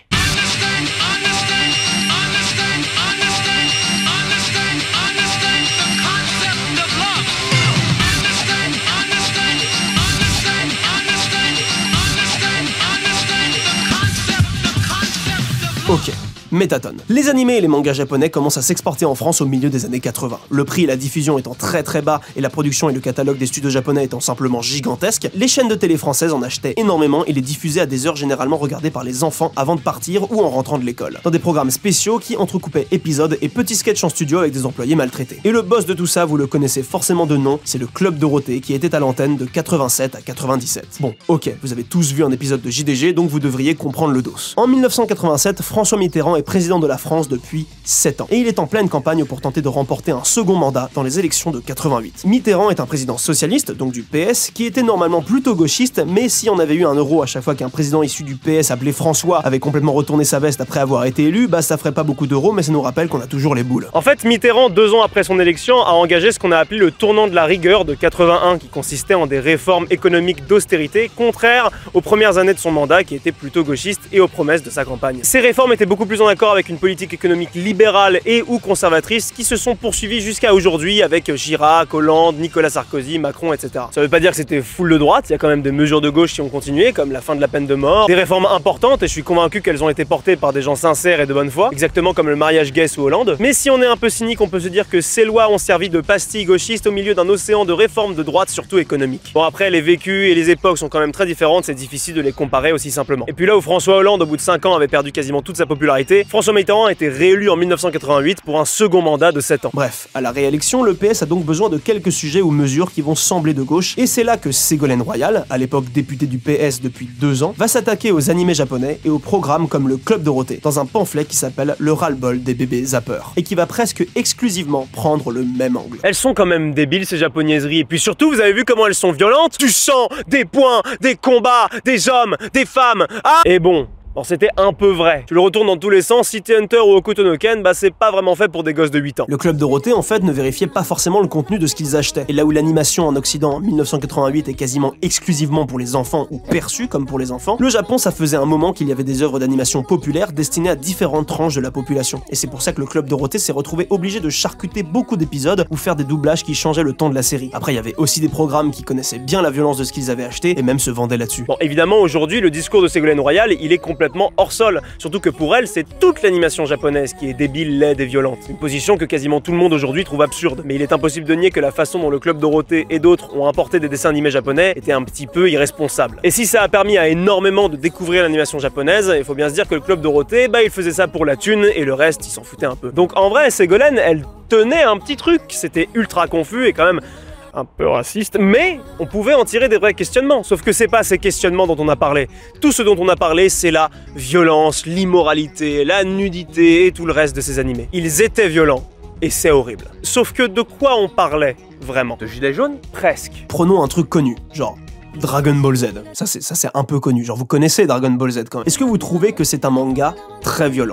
Ok. Métatone. Les animés et les mangas japonais commencent à s'exporter en France au milieu des années 80. Le prix et la diffusion étant très bas et la production et le catalogue des studios japonais étant simplement gigantesques, les chaînes de télé françaises en achetaient énormément et les diffusaient à des heures généralement regardées par les enfants avant de partir ou en rentrant de l'école, dans des programmes spéciaux qui entrecoupaient épisodes et petits sketchs en studio avec des employés maltraités. Et le boss de tout ça, vous le connaissez forcément de nom, c'est le Club Dorothée qui était à l'antenne de 87 à 97. Bon, ok, vous avez tous vu un épisode de JDG, donc vous devriez comprendre le dos. En 1987, François Mitterrand est président de la France depuis 7 ans. Et il est en pleine campagne pour tenter de remporter un second mandat dans les élections de 88. Mitterrand est un président socialiste, donc du PS, qui était normalement plutôt gauchiste, mais si on avait eu 1 euro à chaque fois qu'un président issu du PS appelé François avait complètement retourné sa veste après avoir été élu, bah ça ferait pas beaucoup d'euros, mais ça nous rappelle qu'on a toujours les boules. En fait, Mitterrand, 2 ans après son élection, a engagé ce qu'on a appelé le tournant de la rigueur de 81, qui consistait en des réformes économiques d'austérité, contraires aux premières années de son mandat, qui était plutôt gauchiste, et aux promesses de sa campagne. Ces réformes étaient beaucoup plus en accord avec une politique économique libérale et ou conservatrice qui se sont poursuivies jusqu'à aujourd'hui avec Chirac, Hollande, Nicolas Sarkozy, Macron, etc. Ça veut pas dire que c'était full de droite, il y a quand même des mesures de gauche qui ont continué, comme la fin de la peine de mort, des réformes importantes, et je suis convaincu qu'elles ont été portées par des gens sincères et de bonne foi, exactement comme le mariage gay sous Hollande. Mais si on est un peu cynique, on peut se dire que ces lois ont servi de pastilles gauchistes au milieu d'un océan de réformes de droite, surtout économiques. Bon, après, les vécus et les époques sont quand même très différentes, c'est difficile de les comparer aussi simplement. Et puis là où François Hollande, au bout de 5 ans, avait perdu quasiment toute sa popularité, François Mitterrand a été réélu en 1988 pour un second mandat de 7 ans. Bref, à la réélection, le PS a donc besoin de quelques sujets ou mesures qui vont sembler de gauche, et c'est là que Ségolène Royal, à l'époque députée du PS depuis 2 ans, va s'attaquer aux animés japonais et aux programmes comme le Club Dorothée, dans un pamphlet qui s'appelle Le ras-le-bol des bébés zappeurs, et qui va presque exclusivement prendre le même angle. Elles sont quand même débiles ces japonaiseries, et puis surtout vous avez vu comment elles sont violentes? Du sang, des poings, des combats, des hommes, des femmes, ah! Et bon, c'était un peu vrai. Tu le retournes dans tous les sens, City Hunter ou Hokuto no Ken, bah c'est pas vraiment fait pour des gosses de 8 ans. Le Club Dorothée, en fait, ne vérifiait pas forcément le contenu de ce qu'ils achetaient. Et là où l'animation en Occident en 1988 est quasiment exclusivement pour les enfants ou perçue comme pour les enfants, le Japon, ça faisait un moment qu'il y avait des œuvres d'animation populaires destinées à différentes tranches de la population. Et c'est pour ça que le Club Dorothée s'est retrouvé obligé de charcuter beaucoup d'épisodes ou faire des doublages qui changeaient le ton de la série. Après, il y avait aussi des programmes qui connaissaient bien la violence de ce qu'ils avaient acheté et même se vendaient là-dessus. Bon, évidemment, aujourd'hui, le discours de Ségolène Royal, il est complètement hors sol. Surtout que pour elle, c'est toute l'animation japonaise qui est débile, laide et violente. Une position que quasiment tout le monde aujourd'hui trouve absurde. Mais il est impossible de nier que la façon dont le Club Dorothée et d'autres ont importé des dessins animés japonais était un petit peu irresponsable. Et si ça a permis à énormément de découvrir l'animation japonaise, il faut bien se dire que le Club Dorothée, bah il faisait ça pour la thune et le reste, il s'en foutait un peu. Donc en vrai, Ségolène, elle tenait un petit truc. C'était ultra confus et quand même un peu raciste, mais on pouvait en tirer des vrais questionnements. Sauf que c'est pas ces questionnements dont on a parlé. Tout ce dont on a parlé, c'est la violence, l'immoralité, la nudité et tout le reste de ces animés. Ils étaient violents, et c'est horrible. Sauf que de quoi on parlait, vraiment? De gilets jaunes? Presque. Prenons un truc connu, genre Dragon Ball Z. Ça c'est un peu connu, genre vous connaissez Dragon Ball Z quand même. Est-ce que vous trouvez que c'est un manga très violent? Alors,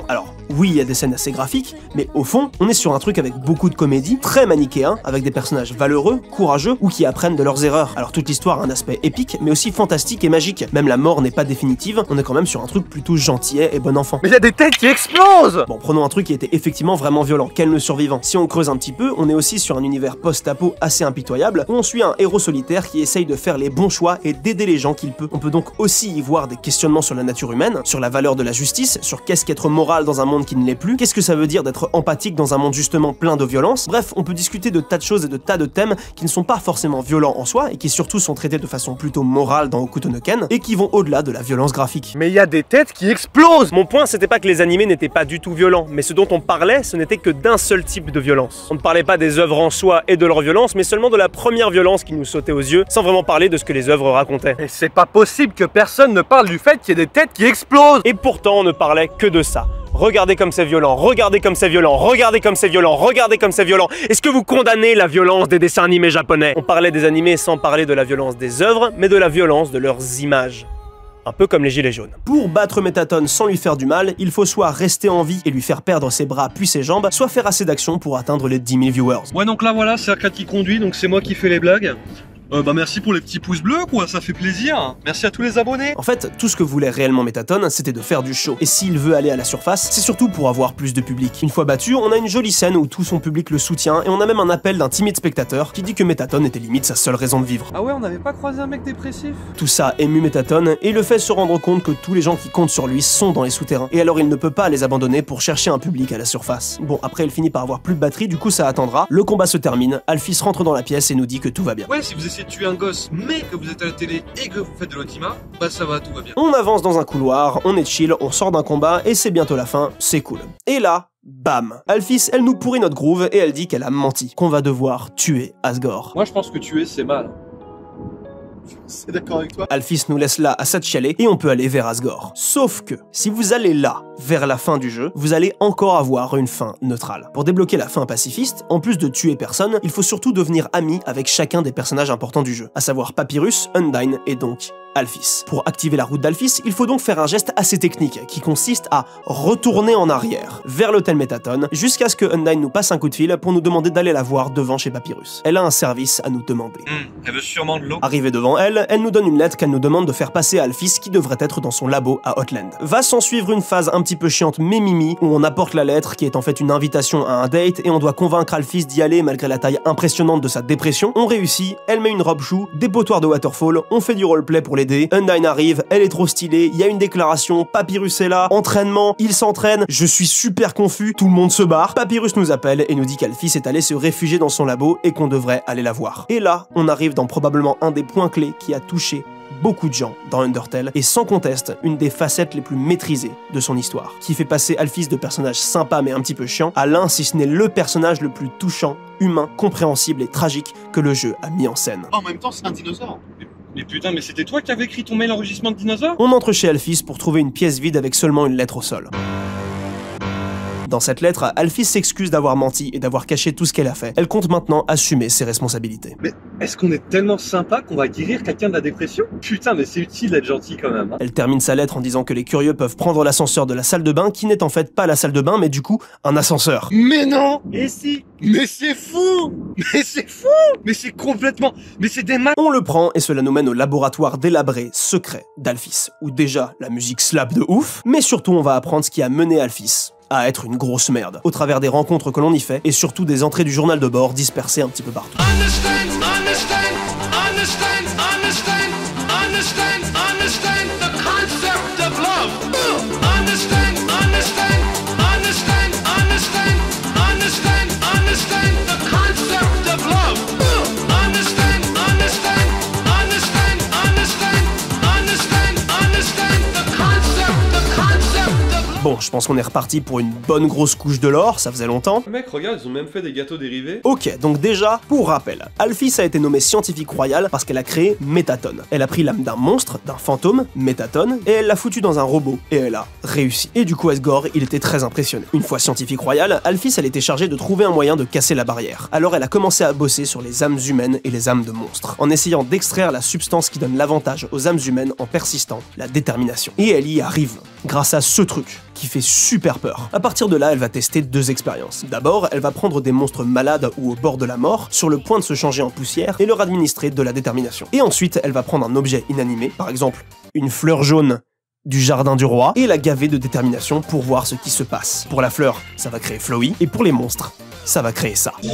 Oui, il y a des scènes assez graphiques, mais au fond, on est sur un truc avec beaucoup de comédie, très manichéen, avec des personnages valeureux, courageux ou qui apprennent de leurs erreurs. Alors toute l'histoire a un aspect épique, mais aussi fantastique et magique. Même la mort n'est pas définitive, on est quand même sur un truc plutôt gentillet et bon enfant. Mais il y a des têtes qui explosent! Bon, prenons un truc qui était effectivement vraiment violent, Ken le survivant. Si on creuse un petit peu, on est aussi sur un univers post-apo assez impitoyable, où on suit un héros solitaire qui essaye de faire les bons choix et d'aider les gens qu'il peut. On peut donc aussi y voir des questionnements sur la nature humaine, sur la valeur de la justice, sur qu'est-ce qu'être moral dans un monde qui ne l'est plus, qu'est-ce que ça veut dire d'être empathique dans un monde justement plein de violence. Bref, on peut discuter de tas de choses et de tas de thèmes qui ne sont pas forcément violents en soi, et qui surtout sont traités de façon plutôt morale dans Hokuto no Ken, et qui vont au-delà de la violence graphique. Mais il y a des têtes qui explosent! Mon point, c'était pas que les animés n'étaient pas du tout violents, mais ce dont on parlait, ce n'était que d'un seul type de violence. On ne parlait pas des œuvres en soi et de leur violence, mais seulement de la première violence qui nous sautait aux yeux, sans vraiment parler de ce que les œuvres racontaient. Et c'est pas possible que personne ne parle du fait qu'il y ait des têtes qui explosent! Et pourtant, on ne parlait que de ça. Regardez comme c'est violent, regardez comme c'est violent, regardez comme c'est violent, regardez comme c'est violent. Est-ce que vous condamnez la violence des dessins animés japonais? On parlait des animés sans parler de la violence des œuvres, mais de la violence de leurs images. Un peu comme les gilets jaunes. Pour battre Mettaton sans lui faire du mal, il faut soit rester en vie et lui faire perdre ses bras puis ses jambes, soit faire assez d'actions pour atteindre les 10 000 viewers. Ouais, donc là voilà, c'est Arcade qui conduit, donc c'est moi qui fais les blagues. Bah merci pour les petits pouces bleus quoi, ça fait plaisir. Merci à tous les abonnés. En fait, tout ce que voulait réellement Mettaton, c'était de faire du show. Et s'il veut aller à la surface, c'est surtout pour avoir plus de public. Une fois battu, on a une jolie scène où tout son public le soutient et on a même un appel d'un timide spectateur qui dit que Mettaton était limite sa seule raison de vivre. Ah ouais, on n'avait pas croisé un mec dépressif? Tout ça émue Mettaton et le fait se rendre compte que tous les gens qui comptent sur lui sont dans les souterrains. Et alors il ne peut pas les abandonner pour chercher un public à la surface. Bon, après il finit par avoir plus de batterie, du coup ça attendra. Le combat se termine, Alphys rentre dans la pièce et nous dit que tout va bien. Ouais, si vous essayez de tuer un gosse, mais que vous êtes à la télé et que vous faites de l'ultima, bah ça va, tout va bien. On avance dans un couloir, on est chill, on sort d'un combat et c'est bientôt la fin, c'est cool. Et là, bam, Alphys, elle nous pourrit notre groove et elle dit qu'elle a menti, qu'on va devoir tuer Asgore. Moi je pense que tuer c'est mal. C'est d'accord avec toi. Alphys nous laisse là à s'atchialer et on peut aller vers Asgore. Sauf que, si vous allez là, vers la fin du jeu, vous allez encore avoir une fin neutrale. Pour débloquer la fin pacifiste, en plus de tuer personne, il faut surtout devenir ami avec chacun des personnages importants du jeu, à savoir Papyrus, Undyne et donc Alphys. Pour activer la route d'Alphys, il faut donc faire un geste assez technique qui consiste à retourner en arrière vers l'hôtel Mettaton jusqu'à ce que Undyne nous passe un coup de fil pour nous demander d'aller la voir devant chez Papyrus. Elle a un service à nous demander. Elle veut sûrement de l'eau. Arrivée devant elle, elle nous donne une lettre qu'elle nous demande de faire passer à Alphys qui devrait être dans son labo à Outland. Va s'en suivre une phase un petit peu chiante mais mimi où on apporte la lettre qui est en fait une invitation à un date et on doit convaincre Alphys d'y aller malgré la taille impressionnante de sa dépression. On réussit, elle met une robe chou, des potoirs de waterfall, on fait du roleplay pour l'aider. Undyne arrive, elle est trop stylée, il y a une déclaration, Papyrus est là, entraînement, il s'entraîne, je suis super confus, tout le monde se barre. Papyrus nous appelle et nous dit qu'Alphys est allé se réfugier dans son labo et qu'on devrait aller la voir. Et là, on arrive dans probablement un des points clés qui a touché beaucoup de gens dans Undertale, et sans conteste, une des facettes les plus maîtrisées de son histoire, qui fait passer Alphys de personnage sympa mais un petit peu chiant à l'un, si ce n'est le personnage le plus touchant, humain, compréhensible et tragique que le jeu a mis en scène. En même temps, c'est un dinosaure. Mais putain, mais c'était toi qui avais écrit ton mail enregistrement de dinosaure? On entre chez Alphys pour trouver une pièce vide avec seulement une lettre au sol. Dans cette lettre, Alphys s'excuse d'avoir menti et d'avoir caché tout ce qu'elle a fait. Elle compte maintenant assumer ses responsabilités. Mais est-ce qu'on est tellement sympa qu'on va guérir quelqu'un de la dépression? Putain, mais c'est utile d'être gentil quand même. Hein. Elle termine sa lettre en disant que les curieux peuvent prendre l'ascenseur de la salle de bain, qui n'est en fait pas la salle de bain, mais du coup, un ascenseur. Mais non! Et si? Mais c'est fou! Mais c'est fou! Mais c'est complètement... Mais c'est des On le prend et cela nous mène au laboratoire délabré, secret d'Alphys, où déjà la musique slap de ouf, mais surtout on va apprendre ce qui a mené Alphys à être une grosse merde, au travers des rencontres que l'on y fait, et surtout des entrées du journal de bord dispersées un petit peu partout. Bon, je pense qu'on est reparti pour une bonne grosse couche de lore, ça faisait longtemps. Mec, regarde, ils ont même fait des gâteaux dérivés. Ok, donc déjà, pour rappel, Alphys a été nommée scientifique royale parce qu'elle a créé Mettaton. Elle a pris l'âme d'un monstre, d'un fantôme, Mettaton, et elle l'a foutu dans un robot, et elle a réussi. Et du coup, Asgore, il était très impressionné. Une fois scientifique royale, Alphys, elle était chargée de trouver un moyen de casser la barrière. Alors elle a commencé à bosser sur les âmes humaines et les âmes de monstres, en essayant d'extraire la substance qui donne l'avantage aux âmes humaines en persistant, la détermination. Et elle y arrive, grâce à ce truc, qui fait super peur. À partir de là, elle va tester 2 expériences. D'abord, elle va prendre des monstres malades ou au bord de la mort, sur le point de se changer en poussière, et leur administrer de la détermination. Et ensuite, elle va prendre un objet inanimé, par exemple une fleur jaune du jardin du roi, et la gaver de détermination pour voir ce qui se passe. Pour la fleur, ça va créer Flowey, et pour les monstres, ça va créer ça.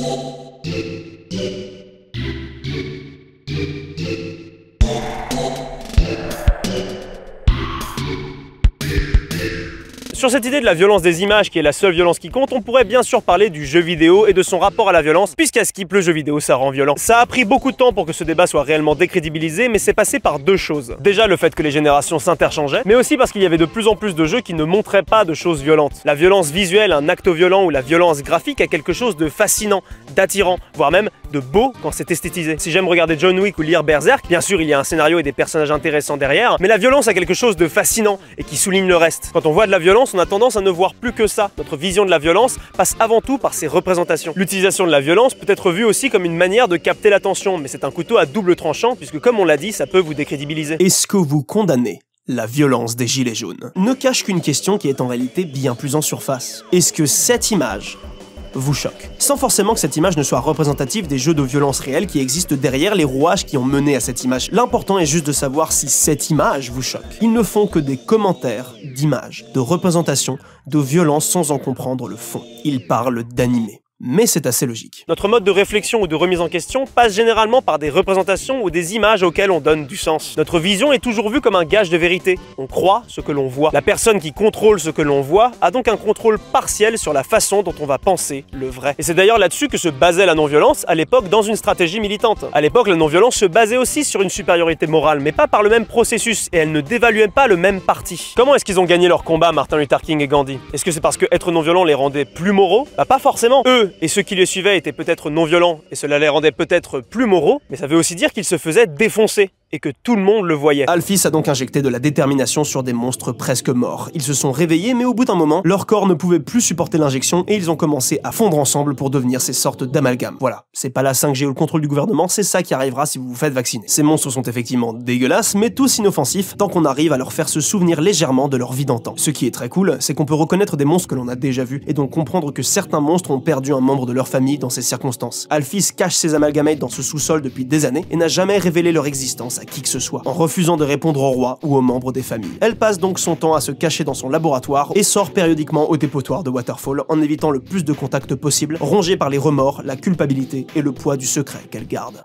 Sur cette idée de la violence des images qui est la seule violence qui compte, on pourrait bien sûr parler du jeu vidéo et de son rapport à la violence, puisqu'à Skip, le jeu vidéo ça rend violent. Ça a pris beaucoup de temps pour que ce débat soit réellement décrédibilisé, mais c'est passé par 2 choses. Déjà le fait que les générations s'interchangeaient, mais aussi parce qu'il y avait de plus en plus de jeux qui ne montraient pas de choses violentes. La violence visuelle, un acte violent ou la violence graphique a quelque chose de fascinant, d'attirant, voire même de beau quand c'est esthétisé. Si j'aime regarder John Wick ou lire Berserk, bien sûr il y a un scénario et des personnages intéressants derrière, mais la violence a quelque chose de fascinant et qui souligne le reste. Quand on voit de la violence, on a tendance à ne voir plus que ça. Notre vision de la violence passe avant tout par ses représentations. L'utilisation de la violence peut être vue aussi comme une manière de capter l'attention, mais c'est un couteau à double tranchant puisque comme on l'a dit, ça peut vous décrédibiliser. Est-ce que vous condamnez la violence des gilets jaunes? Ne cache qu'une question qui est en réalité bien plus en surface. Est-ce que cette image vous choque? Sans forcément que cette image ne soit représentative des jeux de violence réels qui existent derrière les rouages qui ont mené à cette image. L'important est juste de savoir si cette image vous choque. Ils ne font que des commentaires d'images, de représentations, de violence sans en comprendre le fond. Ils parlent d'animé. Mais c'est assez logique. Notre mode de réflexion ou de remise en question passe généralement par des représentations ou des images auxquelles on donne du sens. Notre vision est toujours vue comme un gage de vérité. On croit ce que l'on voit. La personne qui contrôle ce que l'on voit a donc un contrôle partiel sur la façon dont on va penser le vrai. Et c'est d'ailleurs là-dessus que se basait la non-violence à l'époque dans une stratégie militante. À l'époque, la non-violence se basait aussi sur une supériorité morale, mais pas par le même processus, et elle ne dévaluait pas le même parti. Comment est-ce qu'ils ont gagné leur combat, Martin Luther King et Gandhi? Est-ce que c'est parce que être non-violent les rendait plus moraux? Bah pas forcément. Eux et ceux qui les suivaient étaient peut-être non-violents et cela les rendait peut-être plus moraux, mais ça veut aussi dire qu'ils se faisaient défoncer et que tout le monde le voyait. Alphys a donc injecté de la détermination sur des monstres presque morts. Ils se sont réveillés, mais au bout d'un moment, leur corps ne pouvait plus supporter l'injection et ils ont commencé à fondre ensemble pour devenir ces sortes d'amalgames. Voilà, c'est pas la 5G ou le contrôle du gouvernement, c'est ça qui arrivera si vous vous faites vacciner. Ces monstres sont effectivement dégueulasses, mais tous inoffensifs tant qu'on arrive à leur faire se souvenir légèrement de leur vie d'antan. Ce qui est très cool, c'est qu'on peut reconnaître des monstres que l'on a déjà vus et donc comprendre que certains monstres ont perdu un membre de leur famille dans ces circonstances. Alphys cache ses amalgamates dans ce sous-sol depuis des années et n'a jamais révélé leur existence à qui que ce soit, en refusant de répondre au roi ou aux membres des familles. Elle passe donc son temps à se cacher dans son laboratoire et sort périodiquement au dépotoir de Waterfall en évitant le plus de contacts possible, rongée par les remords, la culpabilité et le poids du secret qu'elle garde.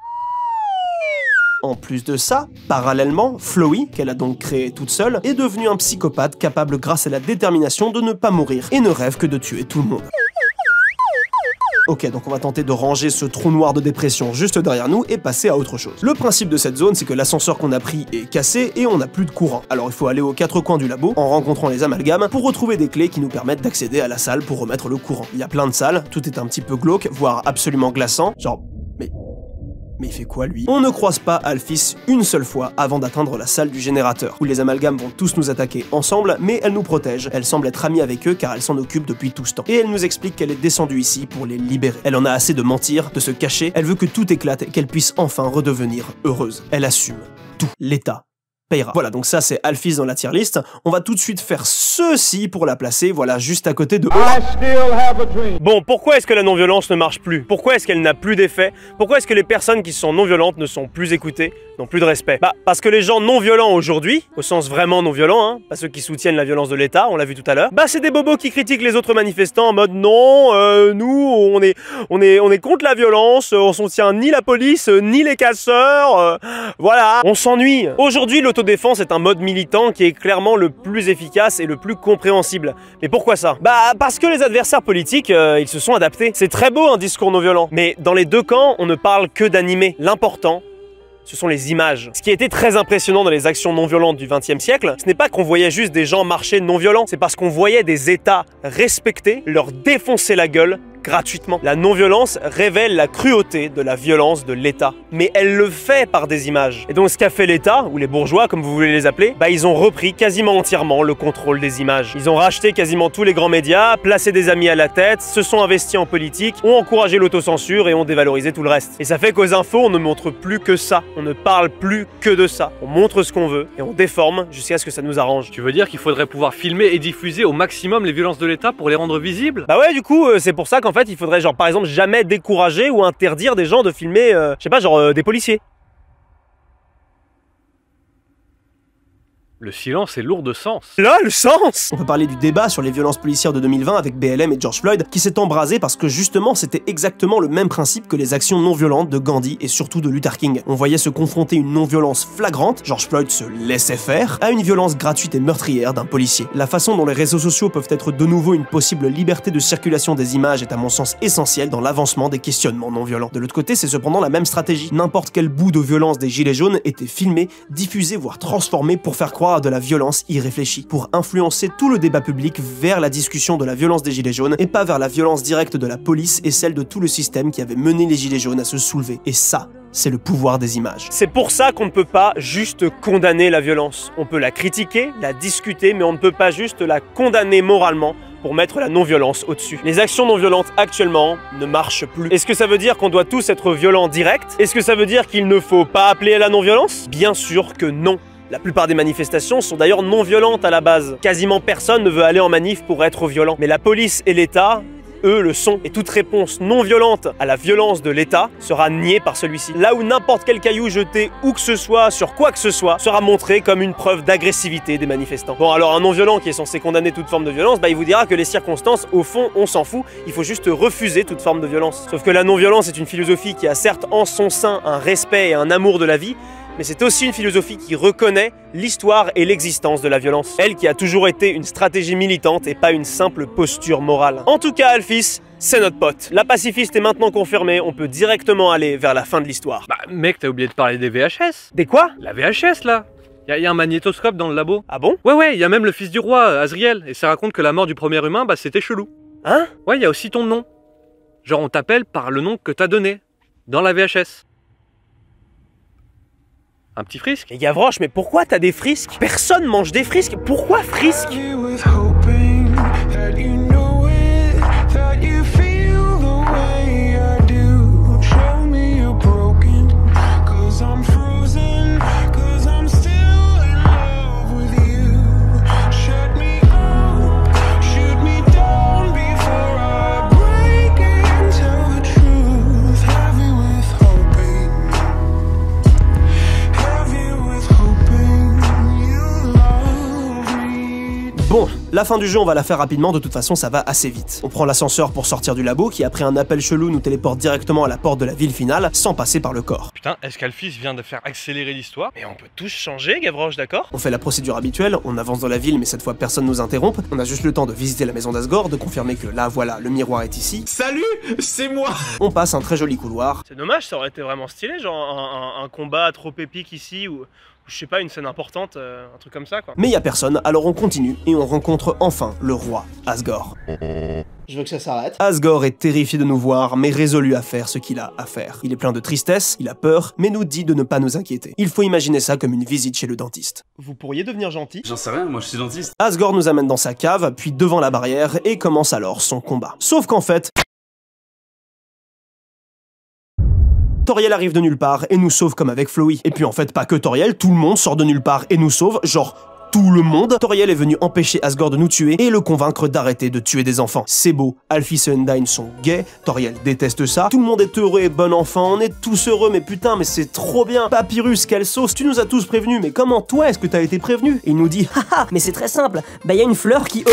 En plus de ça, parallèlement, Flowey, qu'elle a donc créé toute seule, est devenue un psychopathe capable grâce à la détermination de ne pas mourir et ne rêve que de tuer tout le monde. Ok, donc on va tenter de ranger ce trou noir de dépression juste derrière nous et passer à autre chose. Le principe de cette zone, c'est que l'ascenseur qu'on a pris est cassé et on n'a plus de courant. Alors il faut aller aux 4 coins du labo en rencontrant les amalgames pour retrouver des clés qui nous permettent d'accéder à la salle pour remettre le courant. Il y a plein de salles, tout est un petit peu glauque, voire absolument glaçant, genre... Mais il fait quoi lui? On ne croise pas Alphys une seule fois avant d'atteindre la salle du générateur, où les amalgames vont tous nous attaquer ensemble, mais elle nous protège, elle semble être amie avec eux car elle s'en occupe depuis tout ce temps. Et elle nous explique qu'elle est descendue ici pour les libérer. Elle en a assez de mentir, de se cacher, elle veut que tout éclate et qu'elle puisse enfin redevenir heureuse. Elle assume tout. L'État payera. Voilà, donc ça c'est Alphys dans la tier list. On va tout de suite faire ceci pour la placer, voilà, juste à côté de... Bon, pourquoi est-ce que la non-violence ne marche plus? Pourquoi est-ce qu'elle n'a plus d'effet? Pourquoi est-ce que les personnes qui sont non-violentes ne sont plus écoutées, n'ont plus de respect? Bah, parce que les gens non-violents aujourd'hui, au sens vraiment non-violent, hein, pas ceux qui soutiennent la violence de l'État, on l'a vu tout à l'heure, bah c'est des bobos qui critiquent les autres manifestants en mode non, nous, on est contre la violence, on soutient ni la police, ni les casseurs, voilà, on s'ennuie. Aujourd'hui, l'autodéfense est un mode militant qui est clairement le plus efficace et le plus compréhensible. Mais pourquoi ça? Bah parce que les adversaires politiques, ils se sont adaptés. C'est très beau un discours non violent, mais dans les deux camps, on ne parle que d'animé. L'important, ce sont les images. Ce qui a été très impressionnant dans les actions non violentes du XXe siècle, ce n'est pas qu'on voyait juste des gens marcher non violents, c'est parce qu'on voyait des États respectés leur défoncer la gueule gratuitement. La non-violence révèle la cruauté de la violence de l'État. Mais elle le fait par des images. Et donc ce qu'a fait l'État, ou les bourgeois comme vous voulez les appeler, bah ils ont repris quasiment entièrement le contrôle des images. Ils ont racheté quasiment tous les grands médias, placé des amis à la tête, se sont investis en politique, ont encouragé l'autocensure et ont dévalorisé tout le reste. Et ça fait qu'aux infos, on ne montre plus que ça. On ne parle plus que de ça. On montre ce qu'on veut et on déforme jusqu'à ce que ça nous arrange. Tu veux dire qu'il faudrait pouvoir filmer et diffuser au maximum les violences de l'État pour les rendre visibles? Bah ouais, du coup, c'est pour ça qu'en fait, il faudrait genre par exemple jamais décourager ou interdire des gens de filmer, je sais pas, genre des policiers. Le silence est lourd de sens. Là, le sens! On peut parler du débat sur les violences policières de 2020 avec BLM et George Floyd qui s'est embrasé parce que justement c'était exactement le même principe que les actions non violentes de Gandhi et surtout de Luther King. On voyait se confronter une non-violence flagrante, George Floyd se laissait faire, à une violence gratuite et meurtrière d'un policier. La façon dont les réseaux sociaux peuvent être de nouveau une possible liberté de circulation des images est à mon sens essentielle dans l'avancement des questionnements non violents. De l'autre côté, c'est cependant la même stratégie. N'importe quel bout de violence des gilets jaunes était filmé, diffusé voire transformé pour faire croire à de la violence irréfléchie, pour influencer tout le débat public vers la discussion de la violence des gilets jaunes et pas vers la violence directe de la police et celle de tout le système qui avait mené les gilets jaunes à se soulever. Et ça, c'est le pouvoir des images. C'est pour ça qu'on ne peut pas juste condamner la violence. On peut la critiquer, la discuter, mais on ne peut pas juste la condamner moralement pour mettre la non-violence au-dessus. Les actions non-violentes actuellement ne marchent plus. Est-ce que ça veut dire qu'on doit tous être violents direct? Est-ce que ça veut dire qu'il ne faut pas appeler à la non-violence? Bien sûr que non. La plupart des manifestations sont d'ailleurs non violentes à la base. Quasiment personne ne veut aller en manif pour être violent. Mais la police et l'État, eux, le sont. Et toute réponse non violente à la violence de l'État sera niée par celui-ci. Là où n'importe quel caillou jeté où que ce soit, sur quoi que ce soit, sera montré comme une preuve d'agressivité des manifestants. Bon, alors un non-violent qui est censé condamner toute forme de violence, bah il vous dira que les circonstances, au fond, on s'en fout. Il faut juste refuser toute forme de violence. Sauf que la non-violence est une philosophie qui a certes en son sein un respect et un amour de la vie, mais c'est aussi une philosophie qui reconnaît l'histoire et l'existence de la violence. Elle qui a toujours été une stratégie militante et pas une simple posture morale. En tout cas, Alphys, c'est notre pote. La pacifiste est maintenant confirmée, on peut directement aller vers la fin de l'histoire. Bah mec, t'as oublié de parler des VHS. Des quoi? La VHS là. Y a un magnétoscope dans le labo. Ah bon? Ouais, y a même le fils du roi, Azriel, et ça raconte que la mort du premier humain, bah c'était chelou. Hein? Ouais, y a aussi ton nom. Genre on t'appelle par le nom que t'as donné, dans la VHS. Un petit frisque? Et Gavroche, mais pourquoi t'as des frisques? Personne mange des frisques, pourquoi frisques? Bon, la fin du jeu on va la faire rapidement, de toute façon ça va assez vite. On prend l'ascenseur pour sortir du labo qui après un appel chelou nous téléporte directement à la porte de la ville finale sans passer par le corps. Putain, est-ce qu'Alphys vient de faire accélérer l'histoire? Mais on peut tous changer, Gavroche, d'accord? On fait la procédure habituelle, on avance dans la ville mais cette fois personne nous interrompt, on a juste le temps de visiter la maison d'Asgore, de confirmer que là voilà, le miroir est ici. Salut, c'est moi. On passe un très joli couloir. C'est dommage, ça aurait été vraiment stylé, genre un combat trop épique ici ou je sais pas, une scène importante, un truc comme ça quoi. Mais y a personne, alors on continue et on rencontre enfin le roi, Asgore. Je veux que ça s'arrête. Asgore est terrifié de nous voir, mais résolu à faire ce qu'il a à faire. Il est plein de tristesse, il a peur, mais nous dit de ne pas nous inquiéter. Il faut imaginer ça comme une visite chez le dentiste. Vous pourriez devenir gentil? J'en sais rien, moi je suis dentiste. Asgore nous amène dans sa cave, puis devant la barrière, et commence alors son combat. Sauf qu'en fait... Toriel arrive de nulle part et nous sauve comme avec Flowey. Et puis en fait, pas que Toriel, tout le monde sort de nulle part et nous sauve, genre... tout le monde. Toriel est venu empêcher Asgore de nous tuer et le convaincre d'arrêter de tuer des enfants. C'est beau, Alphys et Undyne sont gays, Toriel déteste ça, tout le monde est heureux et bon enfant, on est tous heureux, mais putain, mais c'est trop bien. Papyrus, quelle sauce, tu nous as tous prévenus, mais comment toi est-ce que t'as été prévenu? Et il nous dit, haha, mais c'est très simple, bah y a une fleur qui...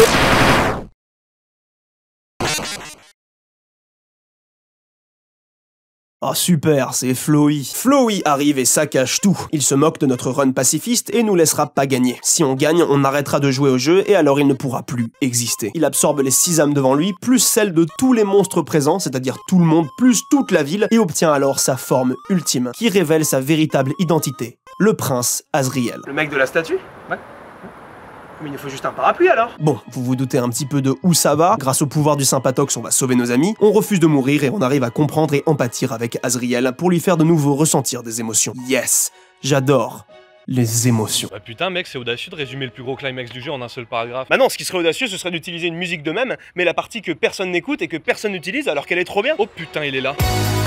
Oh super, c'est Flowey. Flowey arrive et saccage tout. Il se moque de notre run pacifiste et nous laissera pas gagner. Si on gagne, on arrêtera de jouer au jeu et alors il ne pourra plus exister. Il absorbe les 6 âmes devant lui, plus celles de tous les monstres présents, c'est-à-dire tout le monde, plus toute la ville, et obtient alors sa forme ultime, qui révèle sa véritable identité, le prince Azriel. Le mec de la statue? Ouais. Mais il nous faut juste un parapluie alors. Bon, vous vous doutez un petit peu de où ça va. Grâce au pouvoir du Sympatox, on va sauver nos amis. On refuse de mourir et on arrive à comprendre et empathir avec Azriel pour lui faire de nouveau ressentir des émotions. Yes, j'adore les émotions. Bah putain mec, c'est audacieux de résumer le plus gros climax du jeu en un seul paragraphe. Bah non, ce qui serait audacieux, ce serait d'utiliser une musique de même, mais la partie que personne n'écoute et que personne n'utilise alors qu'elle est trop bien. Oh putain, il est là.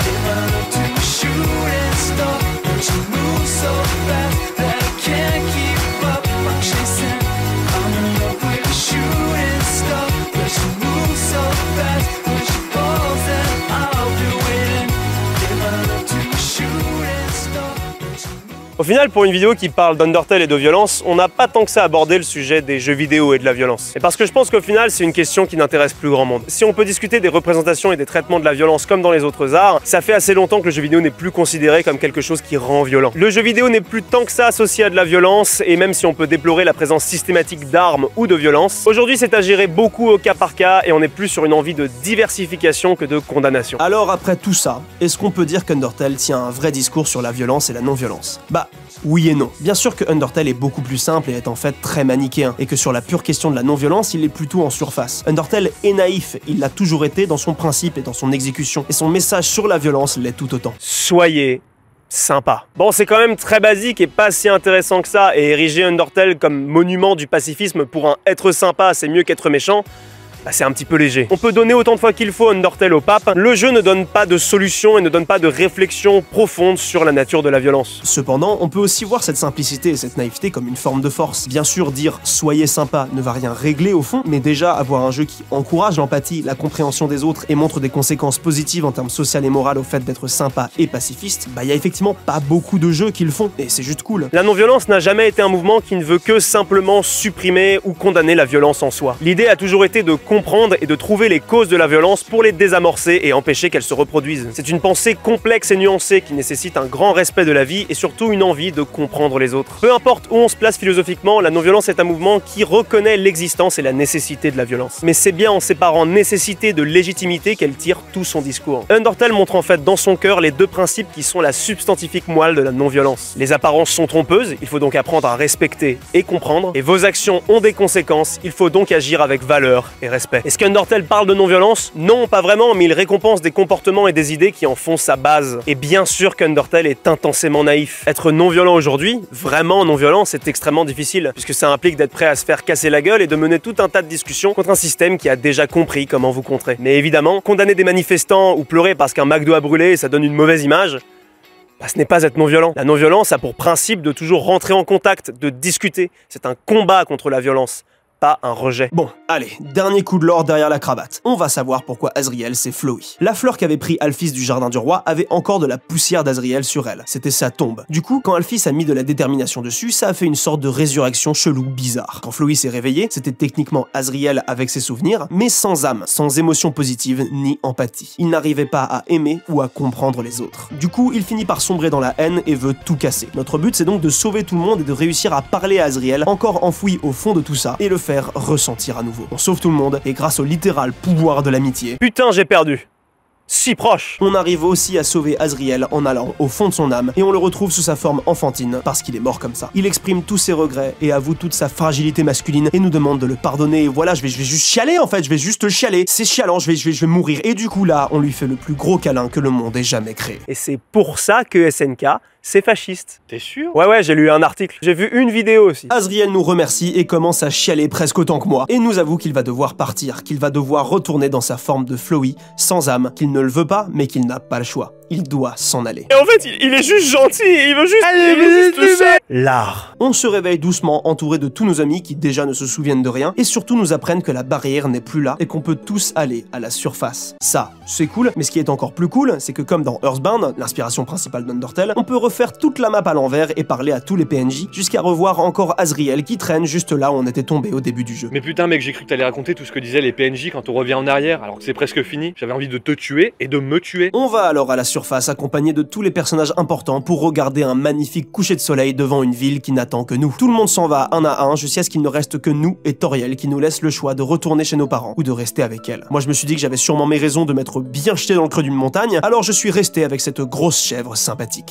Au final, pour une vidéo qui parle d'Undertale et de violence, on n'a pas tant que ça abordé le sujet des jeux vidéo et de la violence. Et parce que je pense qu'au final, c'est une question qui n'intéresse plus grand monde. Si on peut discuter des représentations et des traitements de la violence comme dans les autres arts, ça fait assez longtemps que le jeu vidéo n'est plus considéré comme quelque chose qui rend violent. Le jeu vidéo n'est plus tant que ça associé à de la violence, et même si on peut déplorer la présence systématique d'armes ou de violence, aujourd'hui c'est à gérer beaucoup au cas par cas, et on est plus sur une envie de diversification que de condamnation. Alors après tout ça, est-ce qu'on peut dire qu'Undertale tient un vrai discours sur la violence et la non-violence? Bah, oui et non. Bien sûr que Undertale est beaucoup plus simple et est en fait très manichéen, et que sur la pure question de la non-violence, il est plutôt en surface. Undertale est naïf, il l'a toujours été dans son principe et dans son exécution, et son message sur la violence l'est tout autant. Soyez sympa. Bon, c'est quand même très basique et pas si intéressant que ça, et ériger Undertale comme monument du pacifisme pour un être sympa, c'est mieux qu'être méchant, bah c'est un petit peu léger. On peut donner autant de fois qu'il faut Undertale au pape, le jeu ne donne pas de solution et ne donne pas de réflexion profonde sur la nature de la violence. Cependant, on peut aussi voir cette simplicité et cette naïveté comme une forme de force. Bien sûr, dire « soyez sympa » ne va rien régler au fond, mais déjà avoir un jeu qui encourage l'empathie, la compréhension des autres et montre des conséquences positives en termes social et moral au fait d'être sympa et pacifiste, bah y a effectivement pas beaucoup de jeux qui le font, et c'est juste cool. La non-violence n'a jamais été un mouvement qui ne veut que simplement supprimer ou condamner la violence en soi. L'idée a toujours été de comprendre et de trouver les causes de la violence pour les désamorcer et empêcher qu'elles se reproduisent. C'est une pensée complexe et nuancée qui nécessite un grand respect de la vie et surtout une envie de comprendre les autres. Peu importe où on se place philosophiquement, la non-violence est un mouvement qui reconnaît l'existence et la nécessité de la violence. Mais c'est bien en séparant nécessité de légitimité qu'elle tire tout son discours. Undertale montre en fait dans son cœur les deux principes qui sont la substantifique moelle de la non-violence. Les apparences sont trompeuses, il faut donc apprendre à respecter et comprendre, et vos actions ont des conséquences, il faut donc agir avec valeur et respect. Est-ce qu'Undertale parle de non-violence? Non, pas vraiment, mais il récompense des comportements et des idées qui en font sa base. Et bien sûr qu'Undertale est intensément naïf. Être non-violent aujourd'hui, vraiment non-violent, c'est extrêmement difficile, puisque ça implique d'être prêt à se faire casser la gueule et de mener tout un tas de discussions contre un système qui a déjà compris comment vous contrer. Mais évidemment, condamner des manifestants ou pleurer parce qu'un McDo a brûlé, ça donne une mauvaise image, bah, ce n'est pas être non-violent. La non-violence a pour principe de toujours rentrer en contact, de discuter. C'est un combat contre la violence, pas un rejet. Bon, allez, dernier coup de l'or derrière la cravate. On va savoir pourquoi Azriel s'est Flowey. La fleur qu'avait pris Alphys du jardin du roi avait encore de la poussière d'Azriel sur elle. C'était sa tombe. Du coup, quand Alphys a mis de la détermination dessus, ça a fait une sorte de résurrection chelou bizarre. Quand Flowey s'est réveillé, c'était techniquement Azriel avec ses souvenirs, mais sans âme, sans émotion positive ni empathie. Il n'arrivait pas à aimer ou à comprendre les autres. Du coup, il finit par sombrer dans la haine et veut tout casser. Notre but, c'est donc de sauver tout le monde et de réussir à parler à Azriel, encore enfoui au fond de tout ça, et le faire ressentir à nouveau. On sauve tout le monde, et grâce au littéral pouvoir de l'amitié, putain, j'ai perdu. Si proche. On arrive aussi à sauver Azriel en allant au fond de son âme, et on le retrouve sous sa forme enfantine, parce qu'il est mort comme ça. Il exprime tous ses regrets, et avoue toute sa fragilité masculine, et nous demande de le pardonner, et voilà, je vais juste chialer en fait, je vais juste chialer. C'est chialant, je vais mourir. Et du coup là, on lui fait le plus gros câlin que le monde ait jamais créé. Et c'est pour ça que SNK, c'est fasciste. T'es sûr? Ouais, j'ai lu un article. J'ai vu une vidéo aussi. Azriel nous remercie et commence à chialer presque autant que moi, et nous avoue qu'il va devoir partir, qu'il va devoir retourner dans sa forme de Flowey, sans âme, qu'il ne le veut pas, mais qu'il n'a pas le choix. Il doit s'en aller. Et en fait, il est juste gentil, il veut juste l'art. On se réveille doucement, entouré de tous nos amis qui déjà ne se souviennent de rien, et surtout nous apprennent que la barrière n'est plus là, et qu'on peut tous aller à la surface. Ça, c'est cool, mais ce qui est encore plus cool, c'est que comme dans Earthbound, l'inspiration principale d'Undertale, on peut refaire toute la map à l'envers et parler à tous les PNJ, jusqu'à revoir encore Azriel qui traîne juste là où on était tombé au début du jeu. Mais putain mec, j'ai cru que t'allais raconter tout ce que disaient les PNJ quand on revient en arrière, alors que c'est presque fini. J'avais envie de te tuer et de me tuer. On va alors à la surface accompagné de tous les personnages importants pour regarder un magnifique coucher de soleil devant une ville qui n'attend que nous. Tout le monde s'en va un à un jusqu'à ce qu'il ne reste que nous et Toriel qui nous laisse le choix de retourner chez nos parents ou de rester avec elle. Moi je me suis dit que j'avais sûrement mes raisons de m'être bien jeté dans le creux d'une montagne, alors je suis resté avec cette grosse chèvre sympathique. Mais ça t'amuse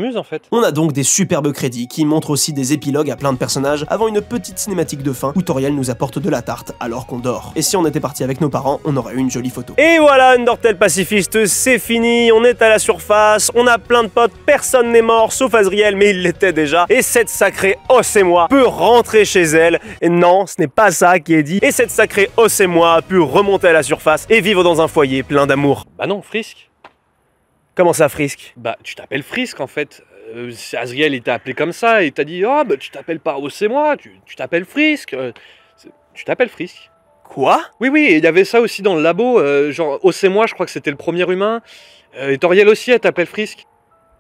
m'amuse en fait. On a donc des superbes crédits qui montrent aussi des épilogues à plein de personnages avant une petite cinématique de fin où Toriel nous apporte de la tarte alors qu'on dort. Et si on était parti avec nos parents, on aurait eu une jolie photo. Et voilà, Undertale pacifiste, c'est fini, on est à la surface, on a plein de potes, personne n'est mort sauf Azriel, mais il l'était déjà. Et cette sacrée os et moi peut rentrer chez elle. Et non, ce n'est pas ça qui est dit. Et cette sacrée os et moi a pu remonter à la surface et vivre dans un foyer plein d'amour. Bah non, Frisk. Comment ça, Frisk? Bah tu t'appelles Frisk en fait. Azriel il t'a appelé comme ça et il t'a dit oh bah tu t'appelles pas os et moi, tu t'appelles Frisk. Tu t'appelles Frisk. Quoi? Oui, il y avait ça aussi dans le labo, genre os et moi je crois que c'était le premier humain. Et Toriel aussi elle t'appelle Frisk.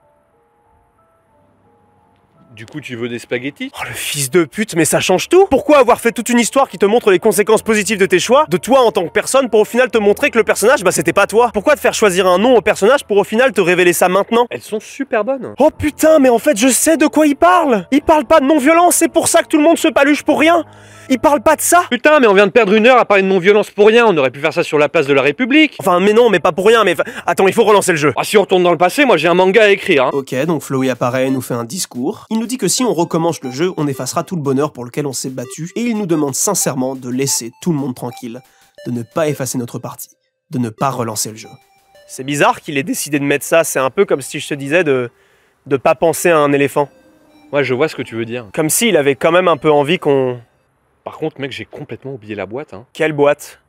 Du coup, tu veux des spaghettis? Oh, le fils de pute, mais ça change tout! Pourquoi avoir fait toute une histoire qui te montre les conséquences positives de tes choix, de toi en tant que personne, pour au final te montrer que le personnage, bah c'était pas toi? Pourquoi te faire choisir un nom au personnage pour au final te révéler ça maintenant? Elles sont super bonnes. Oh putain, mais en fait, je sais de quoi il parle! Il parle pas de non-violence, c'est pour ça que tout le monde se paluche pour rien! Il parle pas de ça! Putain, mais on vient de perdre 1 heure à parler de non-violence pour rien, on aurait pu faire ça sur la place de la République! Enfin, mais non, mais pas pour rien, mais... Attends, il faut relancer le jeu. Ah, si on retourne dans le passé, moi j'ai un manga à écrire, hein. Ok, donc Flowey apparaît et nous fait un discours. Il nous dit que si on recommence le jeu, on effacera tout le bonheur pour lequel on s'est battu, et il nous demande sincèrement de laisser tout le monde tranquille, de ne pas effacer notre partie, de ne pas relancer le jeu. C'est bizarre qu'il ait décidé de mettre ça, c'est un peu comme si je te disais de pas penser à un éléphant. Ouais, je vois ce que tu veux dire. Comme s'il avait quand même un peu envie qu'on... Par contre, mec, j'ai complètement oublié la boîte, hein. Quelle boîte?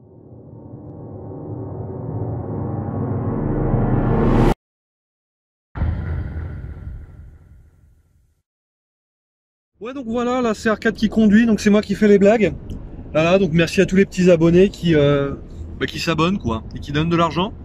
Ouais, donc voilà, là c'est Arcade qui conduit, donc c'est moi qui fais les blagues. Voilà, donc merci à tous les petits abonnés qui s'abonnent quoi, et qui donnent de l'argent.